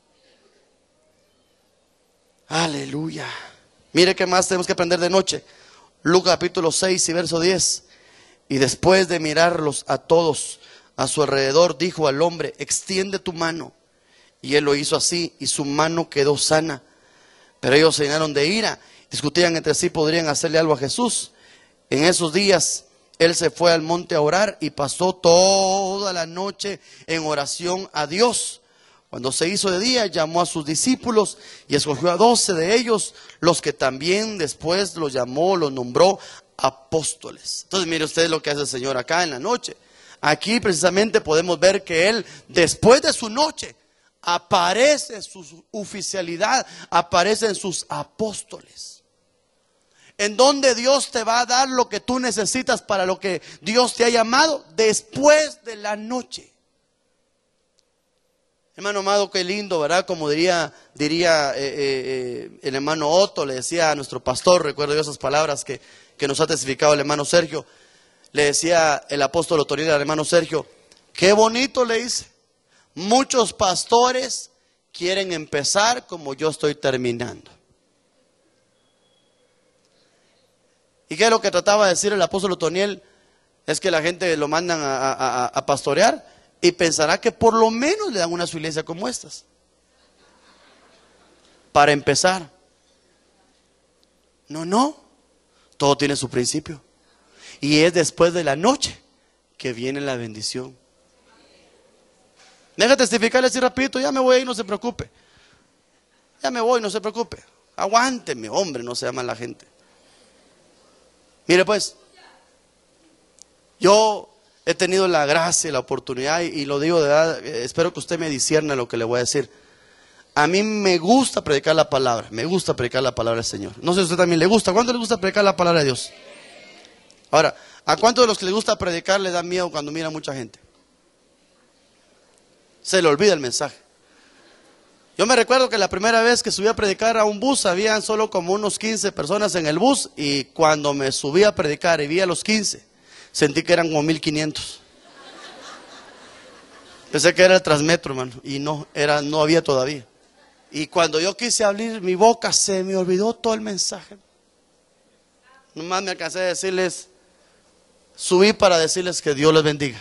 B: Aleluya. Mire qué más tenemos que aprender de noche. Lucas capítulo 6 y verso 10. Y después de mirarlos a todos a su alrededor, dijo al hombre, extiende tu mano. Y él lo hizo así y su mano quedó sana. Pero ellos se llenaron de ira, discutían entre sí, podrían hacerle algo a Jesús. En esos días él se fue al monte a orar y pasó toda la noche en oración a Dios. Cuando se hizo de día, llamó a sus discípulos y escogió a 12 de ellos, los que también después los llamó, los nombró apóstoles. Entonces mire usted lo que hace el Señor acá en la noche. Aquí precisamente podemos ver que Él, después de su noche, aparece su oficialidad, aparecen sus apóstoles. En donde Dios te va a dar lo que tú necesitas para lo que Dios te ha llamado después de la noche. Hermano amado, qué lindo, ¿verdad? Como diría el hermano Otto, le decía a nuestro pastor, recuerdo yo esas palabras que nos ha testificado el hermano Sergio. le decía el apóstol Otoniel al hermano Sergio, qué bonito, le dice, muchos pastores quieren empezar como yo estoy terminando. ¿Y qué es lo que trataba de decir el apóstol Otoniel? Es que la gente lo mandan a pastorear y pensará que por lo menos le dan una su iglesia como estas. Para empezar. No, todo tiene su principio. Y es después de la noche que viene la bendición. Deja testificarle así rapidito, ya me voy a ir, no se preocupe. Ya me voy, no se preocupe. Aguánteme, hombre, no se llama la gente. Mire pues, yo he tenido la gracia y la oportunidad, y lo digo de verdad, espero que usted me discierna lo que le voy a decir. A mí me gusta predicar la palabra, me gusta predicar la palabra del Señor. No sé si a usted también le gusta. ¿Cuánto le gusta predicar la palabra de Dios? Ahora, ¿a cuántos de los que les gusta predicar le da miedo cuando mira a mucha gente? Se le olvida el mensaje. Yo me recuerdo que la primera vez que subí a predicar a un bus, habían solo como unos 15 personas en el bus, y cuando me subí a predicar y vi a los 15, sentí que eran como 1500. Pensé que era el Transmetro, hermano, y no había todavía. Y cuando yo quise abrir mi boca, se me olvidó todo el mensaje. Nomás me alcancé a decirles, subí para decirles que Dios les bendiga.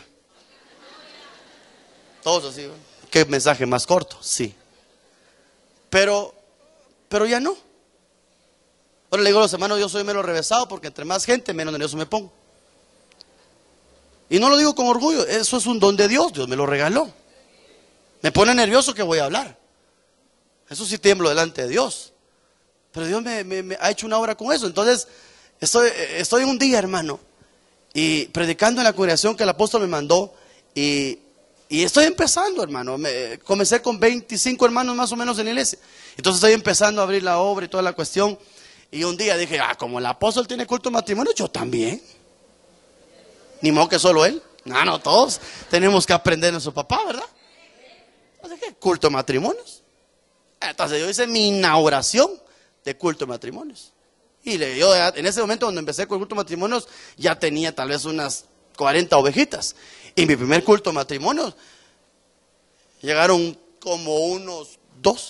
B: Todos así, ¿no? ¿Qué mensaje más corto? Sí. Pero ya no. Ahora le digo a los hermanos, yo soy menos revesado, porque entre más gente, menos nervioso me pongo. Y no lo digo con orgullo, eso es un don de Dios, Dios me lo regaló. Me pone nervioso que voy a hablar. Eso sí tiemblo delante de Dios. Pero Dios me ha hecho una obra con eso. Entonces, estoy un día, hermano, y predicando en la congregación que el apóstol me mandó, y estoy empezando, hermano. Comencé con 25 hermanos más o menos en la iglesia. Entonces estoy empezando a abrir la obra y toda la cuestión. Y un día dije, como el apóstol tiene culto de matrimonio, yo también. Ni modo que solo él. No, todos tenemos que aprender de nuestro papá, ¿verdad? Entonces, ¿qué culto de matrimonios? Entonces yo hice mi inauguración de culto de matrimonios. Y yo en ese momento, cuando empecé con el culto de matrimonios, ya tenía tal vez unas 40 ovejitas. Y mi primer culto de matrimonios llegaron como unos 2.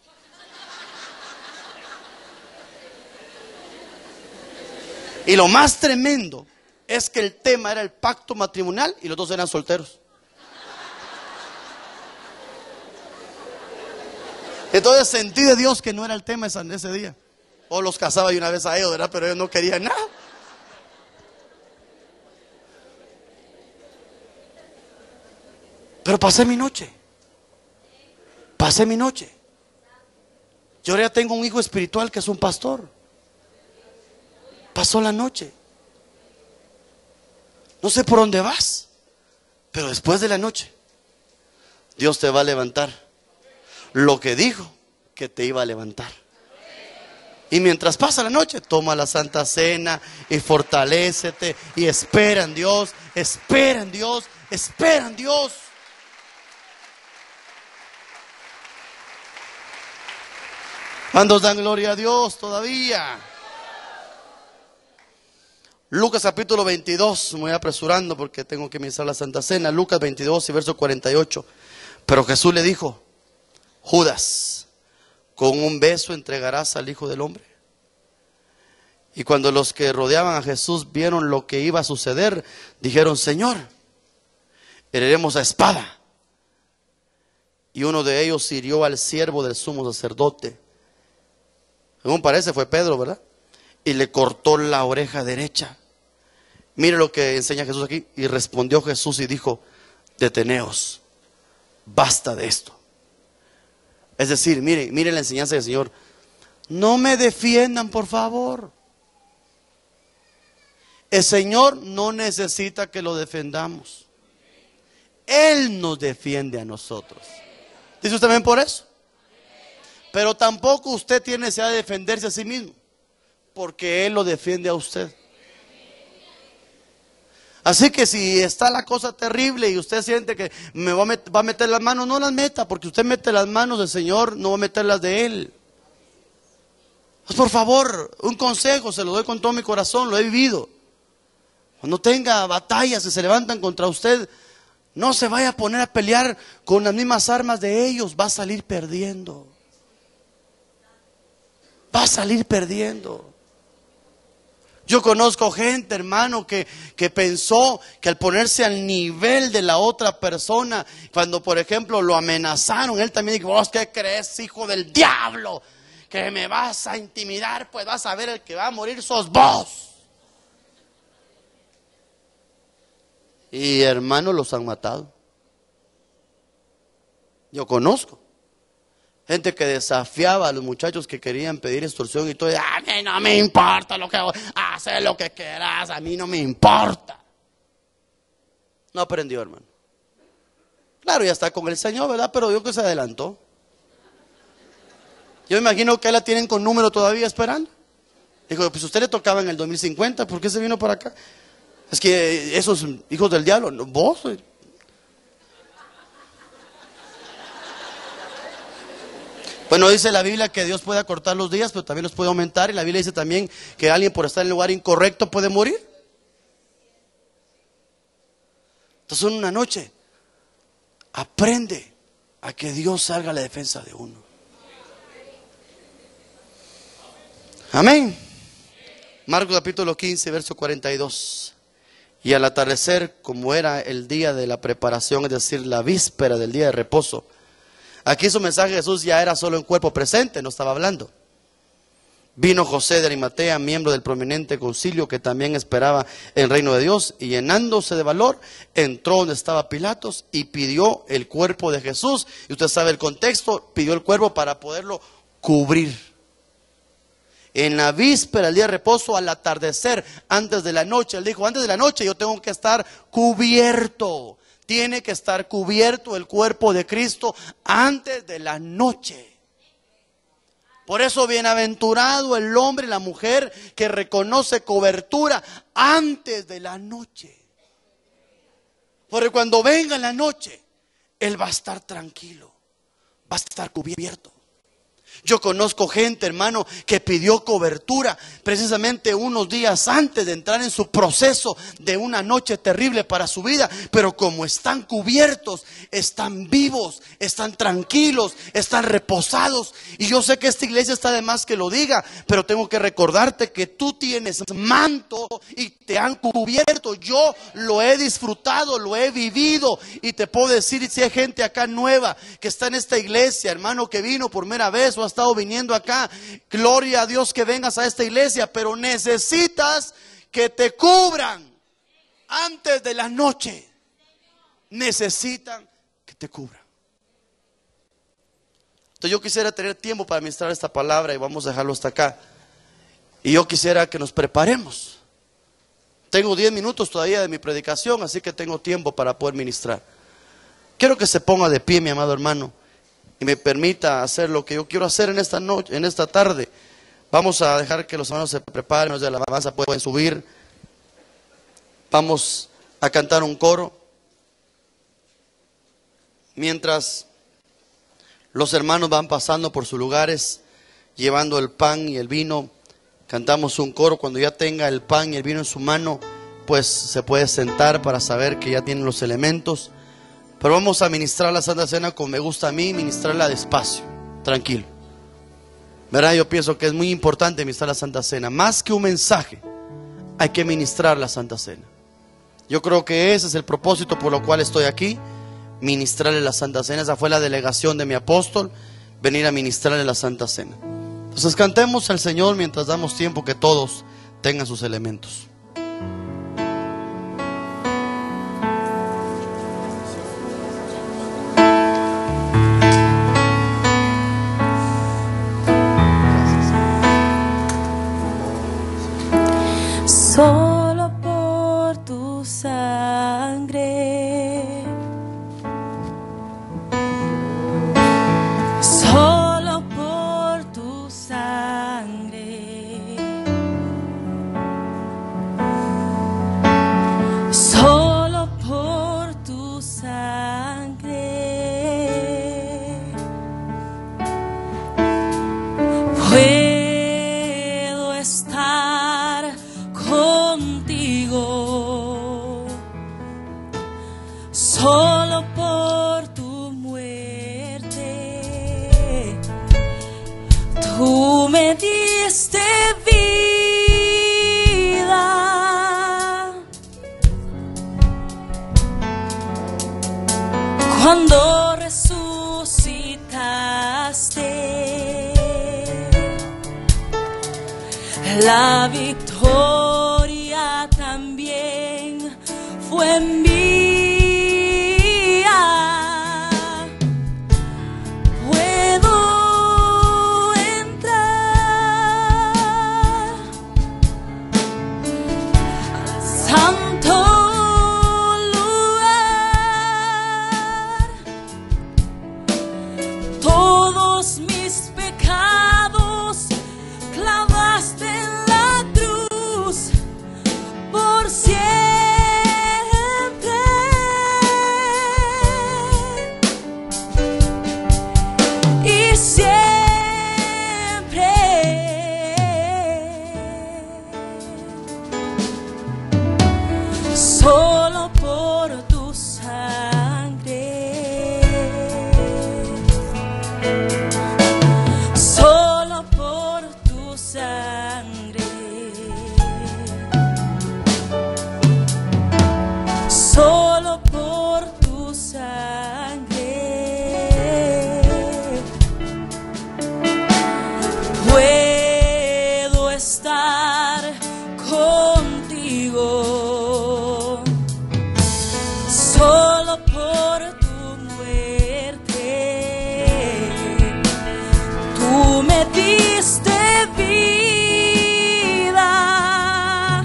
B: Y lo más tremendo es que el tema era el pacto matrimonial y los 2 eran solteros. Entonces sentí de Dios que no era el tema ese día. O los casaba y una vez a ellos, ¿verdad? Pero ellos no querían nada. Pero pasé mi noche. Yo ahora ya tengo un hijo espiritual que es un pastor. Pasó la noche. No sé por dónde vas, pero después de la noche, Dios te va a levantar lo que dijo que te iba a levantar. Y mientras pasa la noche, toma la Santa Cena y fortalécete y espera en Dios, espera en Dios, espera en Dios. ¿Cuántos dan gloria a Dios todavía? Lucas capítulo 22, me voy apresurando porque tengo que ministrar la Santa Cena. Lucas 22 y verso 48. Pero Jesús le dijo, Judas, ¿con un beso entregarás al Hijo del Hombre? Y cuando los que rodeaban a Jesús vieron lo que iba a suceder, dijeron, Señor, heriremos a espada. Y uno de ellos hirió al siervo del sumo sacerdote. Según parece fue Pedro, ¿verdad? Y le cortó la oreja derecha. Mire lo que enseña Jesús aquí. Y respondió Jesús y dijo, deteneos, basta de esto. Es decir, miren la enseñanza del Señor. No me defiendan, por favor. El Señor no necesita que lo defendamos. Él nos defiende a nosotros. ¿Dice usted bien por eso? Pero tampoco usted tiene necesidad de defenderse a sí mismo, porque Él lo defiende a usted. Así que si está la cosa terrible y usted siente que me va a meter las manos, no las meta, porque usted mete las manos del Señor, no va a meter las de Él. Pues por favor, un consejo, se lo doy con todo mi corazón, lo he vivido. Cuando tenga batallas que se levantan contra usted, no se vaya a poner a pelear con las mismas armas de ellos. Va a salir perdiendo. Va a salir perdiendo. Yo conozco gente, hermano, que pensó que al ponerse al nivel de la otra persona, cuando por ejemplo lo amenazaron, él también dijo: ¿vos qué crees, hijo del diablo? Que me vas a intimidar, pues vas a ver, el que va a morir sos vos. Y hermanos, los han matado. Yo conozco gente que desafiaba a los muchachos que querían pedir extorsión y todo. A mí no me importa lo que haz lo que quieras, a mí no me importa. No aprendió, hermano. Claro, ya está con el Señor, ¿verdad? Pero yo que se adelantó. Yo imagino que la tienen con número todavía esperando. Dijo: pues usted le tocaba en el 2050, ¿por qué se vino para acá? Es que esos hijos del diablo, vos. Bueno, dice la Biblia que Dios puede acortar los días, pero también los puede aumentar. Y la Biblia dice también que alguien por estar en el lugar incorrecto puede morir. Entonces, en una noche, aprende a que Dios salga a la defensa de uno. Amén. Marcos capítulo 15, verso 42. Y al atardecer, como era el día de la preparación, es decir, la víspera del día de reposo. Aquí su mensaje de Jesús ya era solo en cuerpo presente, no estaba hablando. Vino José de Arimatea, miembro del prominente concilio, que también esperaba el reino de Dios, y llenándose de valor, entró donde estaba Pilatos y pidió el cuerpo de Jesús. Y usted sabe el contexto: pidió el cuerpo para poderlo cubrir. En la víspera, el día de reposo, al atardecer, antes de la noche, él dijo: antes de la noche yo tengo que estar cubierto. Tiene que estar cubierto el cuerpo de Cristo antes de la noche. Por eso, bienaventurado el hombre y la mujer que reconoce cobertura antes de la noche. Porque cuando venga la noche, él va a estar tranquilo, va a estar cubierto. Yo conozco gente, hermano, que pidió cobertura precisamente unos días antes de entrar en su proceso de una noche terrible para su vida. Pero como están cubiertos, están vivos, están tranquilos, están reposados. Y yo sé que esta iglesia está de más que lo diga, pero tengo que recordarte que tú tienes manto y te han cubierto. Yo lo he disfrutado, lo he vivido. Y te puedo decir, si hay gente acá nueva que está en esta iglesia, hermano, que vino por primera vez o ha estado viniendo acá, gloria a Dios que vengas a esta iglesia, pero necesitas que te cubran antes de la noche. Necesitan que te cubran. Entonces yo quisiera tener tiempo para ministrar esta palabra y vamos a dejarlo hasta acá. Y yo quisiera que nos preparemos. Tengo 10 minutos todavía de mi predicación, así que tengo tiempo para poder ministrar. Quiero que se ponga de pie, mi amado hermano, y me permita hacer lo que yo quiero hacer en esta noche, en esta tarde. Vamos a dejar que los hermanos se preparen, los de la alabanza pueden subir. Vamos a cantar un coro. Mientras los hermanos van pasando por sus lugares, llevando el pan y el vino, cantamos un coro. Cuando ya tenga el pan y el vino en su mano, pues se puede sentar para saber que ya tienen los elementos. Pero vamos a ministrar la Santa Cena como me gusta a mí, ministrarla despacio, tranquilo. ¿Verdad? Yo pienso que es muy importante ministrar la Santa Cena. Más que un mensaje, hay que ministrar la Santa Cena. Yo creo que ese es el propósito por lo cual estoy aquí, ministrarle la Santa Cena. Esa fue la delegación de mi apóstol, venir a ministrarle la Santa Cena. Entonces cantemos al Señor mientras damos tiempo que todos tengan sus elementos.
C: Solo por tu sangre, solo por tu sangre, solo por tu muerte, tú me diste vida. Cuando resucitaste, la victoria también fue mía. Puedo entrar al santo lugar. Todos mis pecados clavaste en la cruz por siempre. Y siempre. Solo por tu sangre. Solo por tu sangre. Solo por tu sangre puedo estar contigo. Solo por tu muerte, tú me diste vida.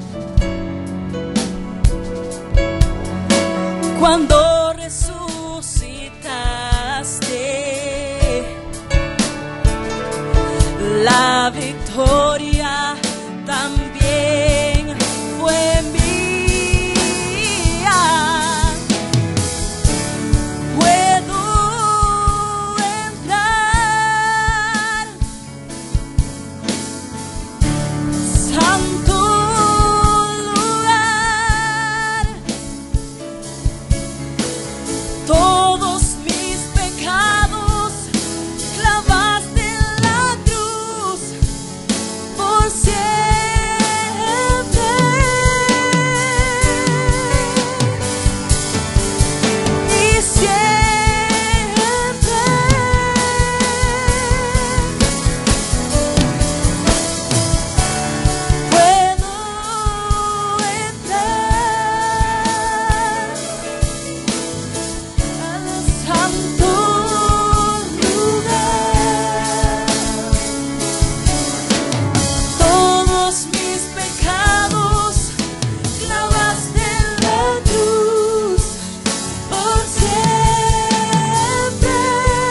C: Cuando resucitaste, la victoria también fue mía. Puedo entrar, santo lugar. Todos mis pecados clavaste en la cruz por siempre. Y siempre. Puedo entrar al santo lugar. Todos mis pecados clavaste en la cruz por siempre.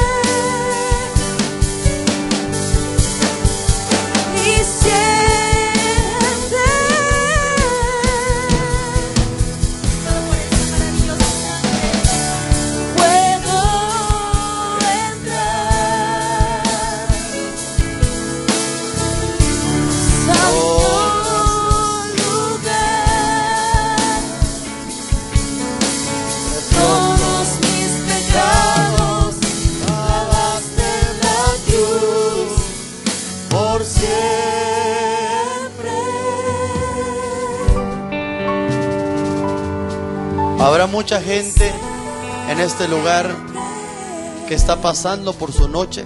C: Y siempre. Solo por esa maravillosa sangre puedo entrar. Santo lugar. Todos mis pecados clavaste en la cruz
B: Por
C: siempre.
B: Habrá mucha gente en este lugar que está pasando por su noche.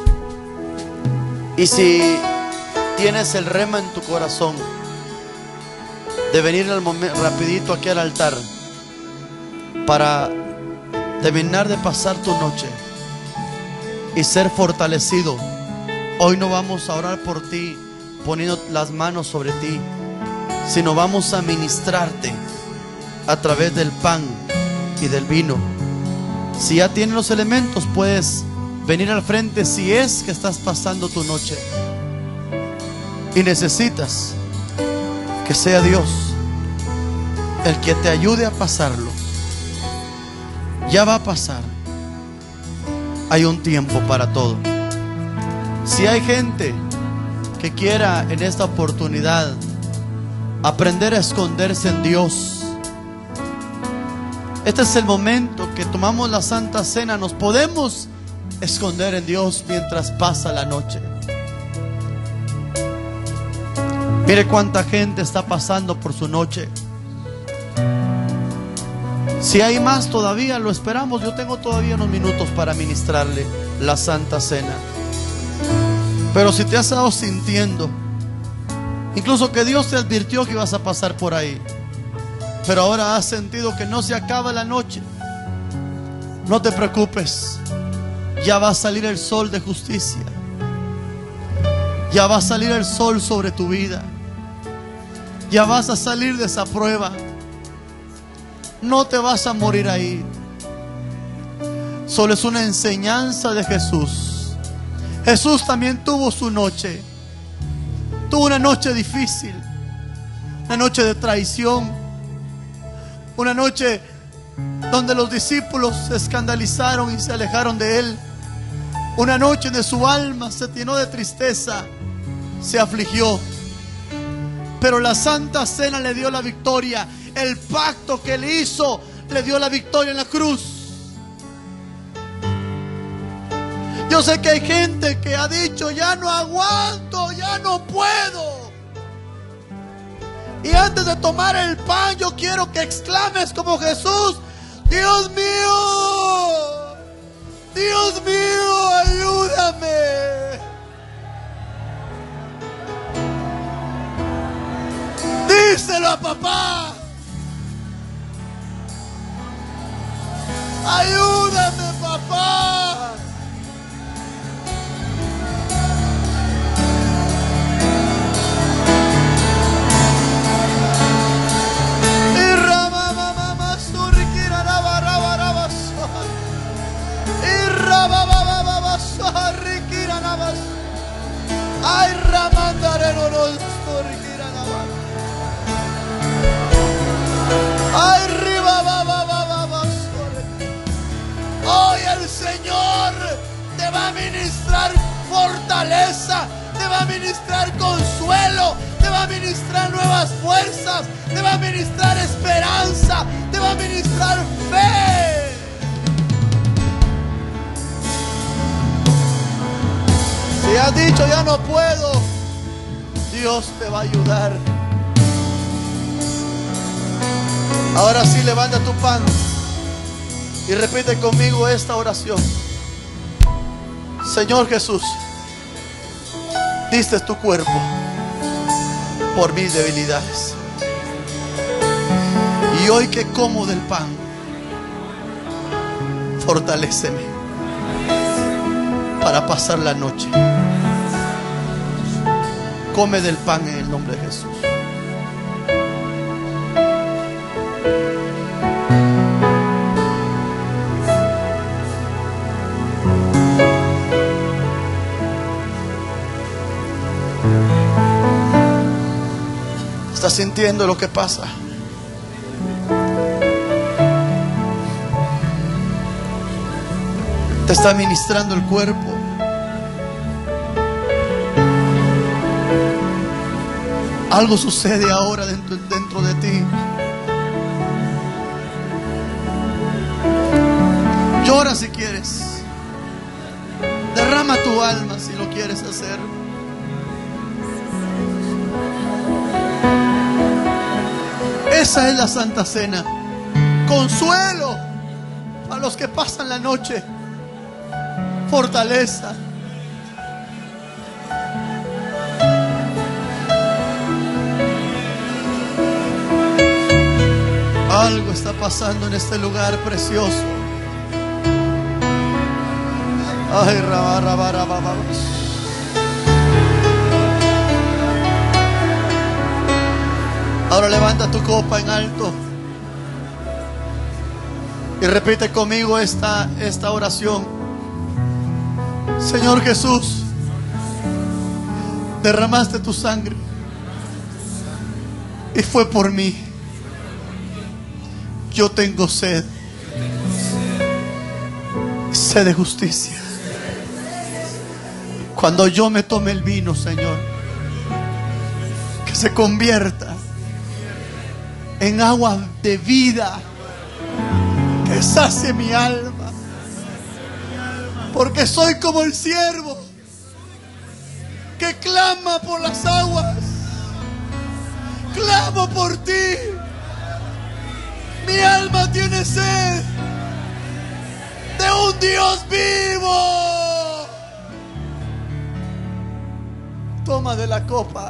B: Y si tienes el rema en tu corazón de venir rapidito aquí al altar para terminar de pasar tu noche y ser fortalecido, hoy no vamos a orar por ti poniendo las manos sobre ti, sino vamos a ministrarte a través del pan y del vino. Si ya tienes los elementos, puedes venir al frente si es que estás pasando tu noche y necesitas que sea Dios el que te ayude a pasarlo. Ya va a pasar. Hay un tiempo para todo. Si hay gente que quiera en esta oportunidad aprender a esconderse en Dios, Este es el momento que tomamos la Santa Cena. Nos podemos esconder en Dios mientras pasa la noche. Mire cuánta gente está pasando por su noche. Si hay más todavía, lo esperamos. Yo tengo todavía unos minutos para ministrarle la Santa Cena. Pero si te has estado sintiendo, incluso que Dios te advirtió que ibas a pasar por ahí, pero ahora has sentido que no se acaba la noche, no te preocupes. Ya va a salir el sol de justicia. Ya va a salir el sol sobre tu vida. Ya vas a salir de esa prueba. No te vas a morir ahí. Solo es una enseñanza de Jesús. Jesús también tuvo su noche. Tuvo una noche difícil. Una noche de traición. Una noche donde los discípulos se escandalizaron y se alejaron de Él. Una noche donde su alma se llenó de tristeza, se afligió. Pero la Santa Cena le dio la victoria. El pacto que Él hizo le dio la victoria en la cruz. Yo sé que hay gente que ha dicho: ya no aguanto, ya no puedo. Y antes de tomar el pan, yo quiero que exclames como Jesús: Dios mío, Dios mío, ayúdame. Díselo a papá. Ayúdame, papá. Y rama mamá surquira raba raba raba y raba baba baba surquira raba. Ay, ramandare no nos surquira raba. Ay, riba baba baba. Hoy el Señor te va a ministrar fortaleza, te va a ministrar consuelo, te va a ministrar nuevas fuerzas, te va a ministrar esperanza, te va a ministrar fe. Si has dicho ya no puedo, Dios te va a ayudar. Ahora sí, levanta tu pan y repite conmigo esta oración. Señor Jesús, diste tu cuerpo por mis debilidades. Y hoy que como del pan, fortaléceme para pasar la noche. Come del pan en el nombre de Jesús. ¿Estás sintiendo lo que pasa? Te está ministrando el cuerpo. Algo sucede ahora dentro de ti. Llora si quieres. Derrama tu alma si lo quieres hacer. Esa es la Santa Cena. Consuelo a los que pasan la noche. Fortaleza. Algo está pasando en este lugar precioso. Ay, rabarabarabarabas. Ahora levanta tu copa en alto y repite conmigo esta oración. Señor Jesús, derramaste tu sangre y fue por mí. Yo tengo sed de justicia. Cuando yo me tome el vino, Señor, que se convierta en agua de vida que sacie mi alma. Porque soy como el siervo que clama por las aguas. Clamo por ti. Mi alma tiene sed de un Dios vivo. Toma de la copa.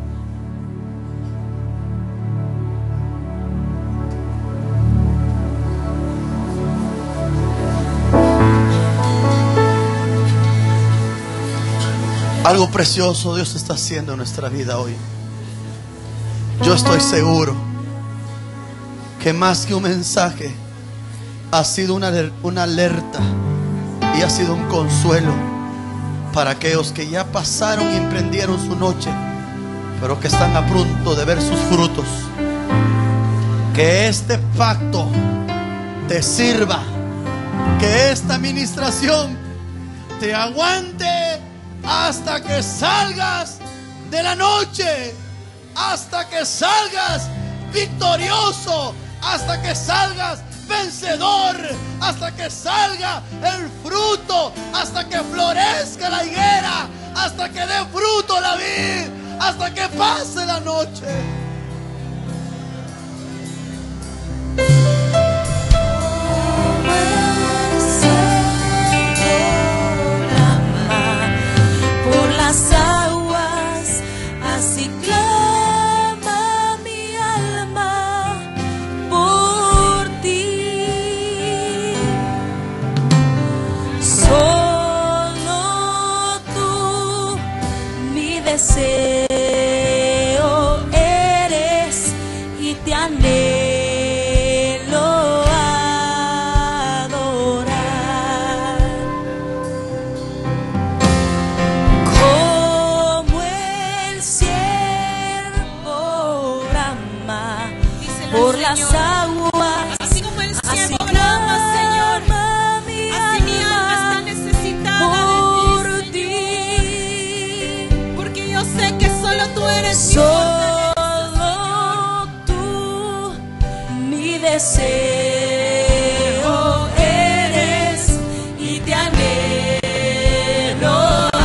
B: Algo precioso Dios está haciendo en nuestra vida hoy. Yo estoy seguro que más que un mensaje ha sido una alerta y ha sido un consuelo para aquellos que ya pasaron y emprendieron su noche, pero que están a punto de ver sus frutos. Que este pacto te sirva, que esta administración te aguante hasta que salgas de la noche, hasta que salgas victorioso, hasta que salgas vencedor, hasta que salga el fruto, hasta que florezca la higuera, hasta que dé fruto la vid, hasta que pase la noche.
C: Por las aguas, así clama mi alma por ti. Solo tú, mi deseo eres, y te anhelo adorar. Como el siervo brama por las aguas,
D: Así como el
C: así
D: siervo brama, Señor,
C: clama mi
D: así mi alma está
C: alma
D: necesitada
C: por
D: de
C: ti.
D: ti, porque yo sé que solo tú eres mi
C: Solo tú, mi deseo eres, y te anhelo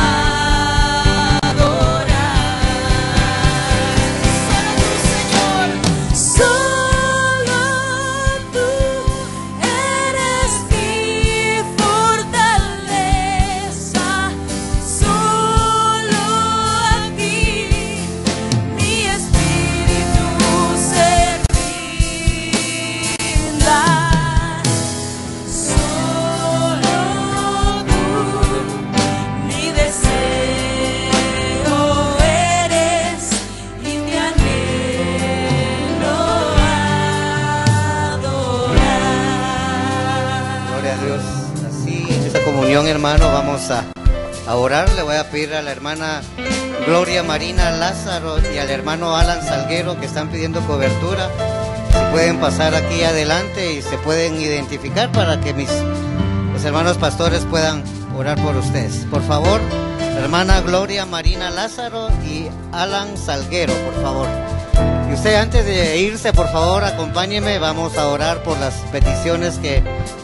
C: adorar. Solo tú eres mi fortaleza. Solo a ti mi espíritu se rinda. Solo tú, mi deseo eres, y te anhelo adorar.
E: Gloria a Dios. Así, en esta comunión, hermano, vamos a orar. Le voy a pedir a la hermana Gloria Marina Lázaro y al hermano Alan Salguero, que están pidiendo cobertura, si pueden pasar aquí adelante y se pueden identificar para que los hermanos pastores puedan orar por ustedes. Por favor, la hermana Gloria Marina Lázaro y Alan Salguero, por favor. Y usted, antes de irse, por favor, acompáñeme. Vamos a orar por las peticiones que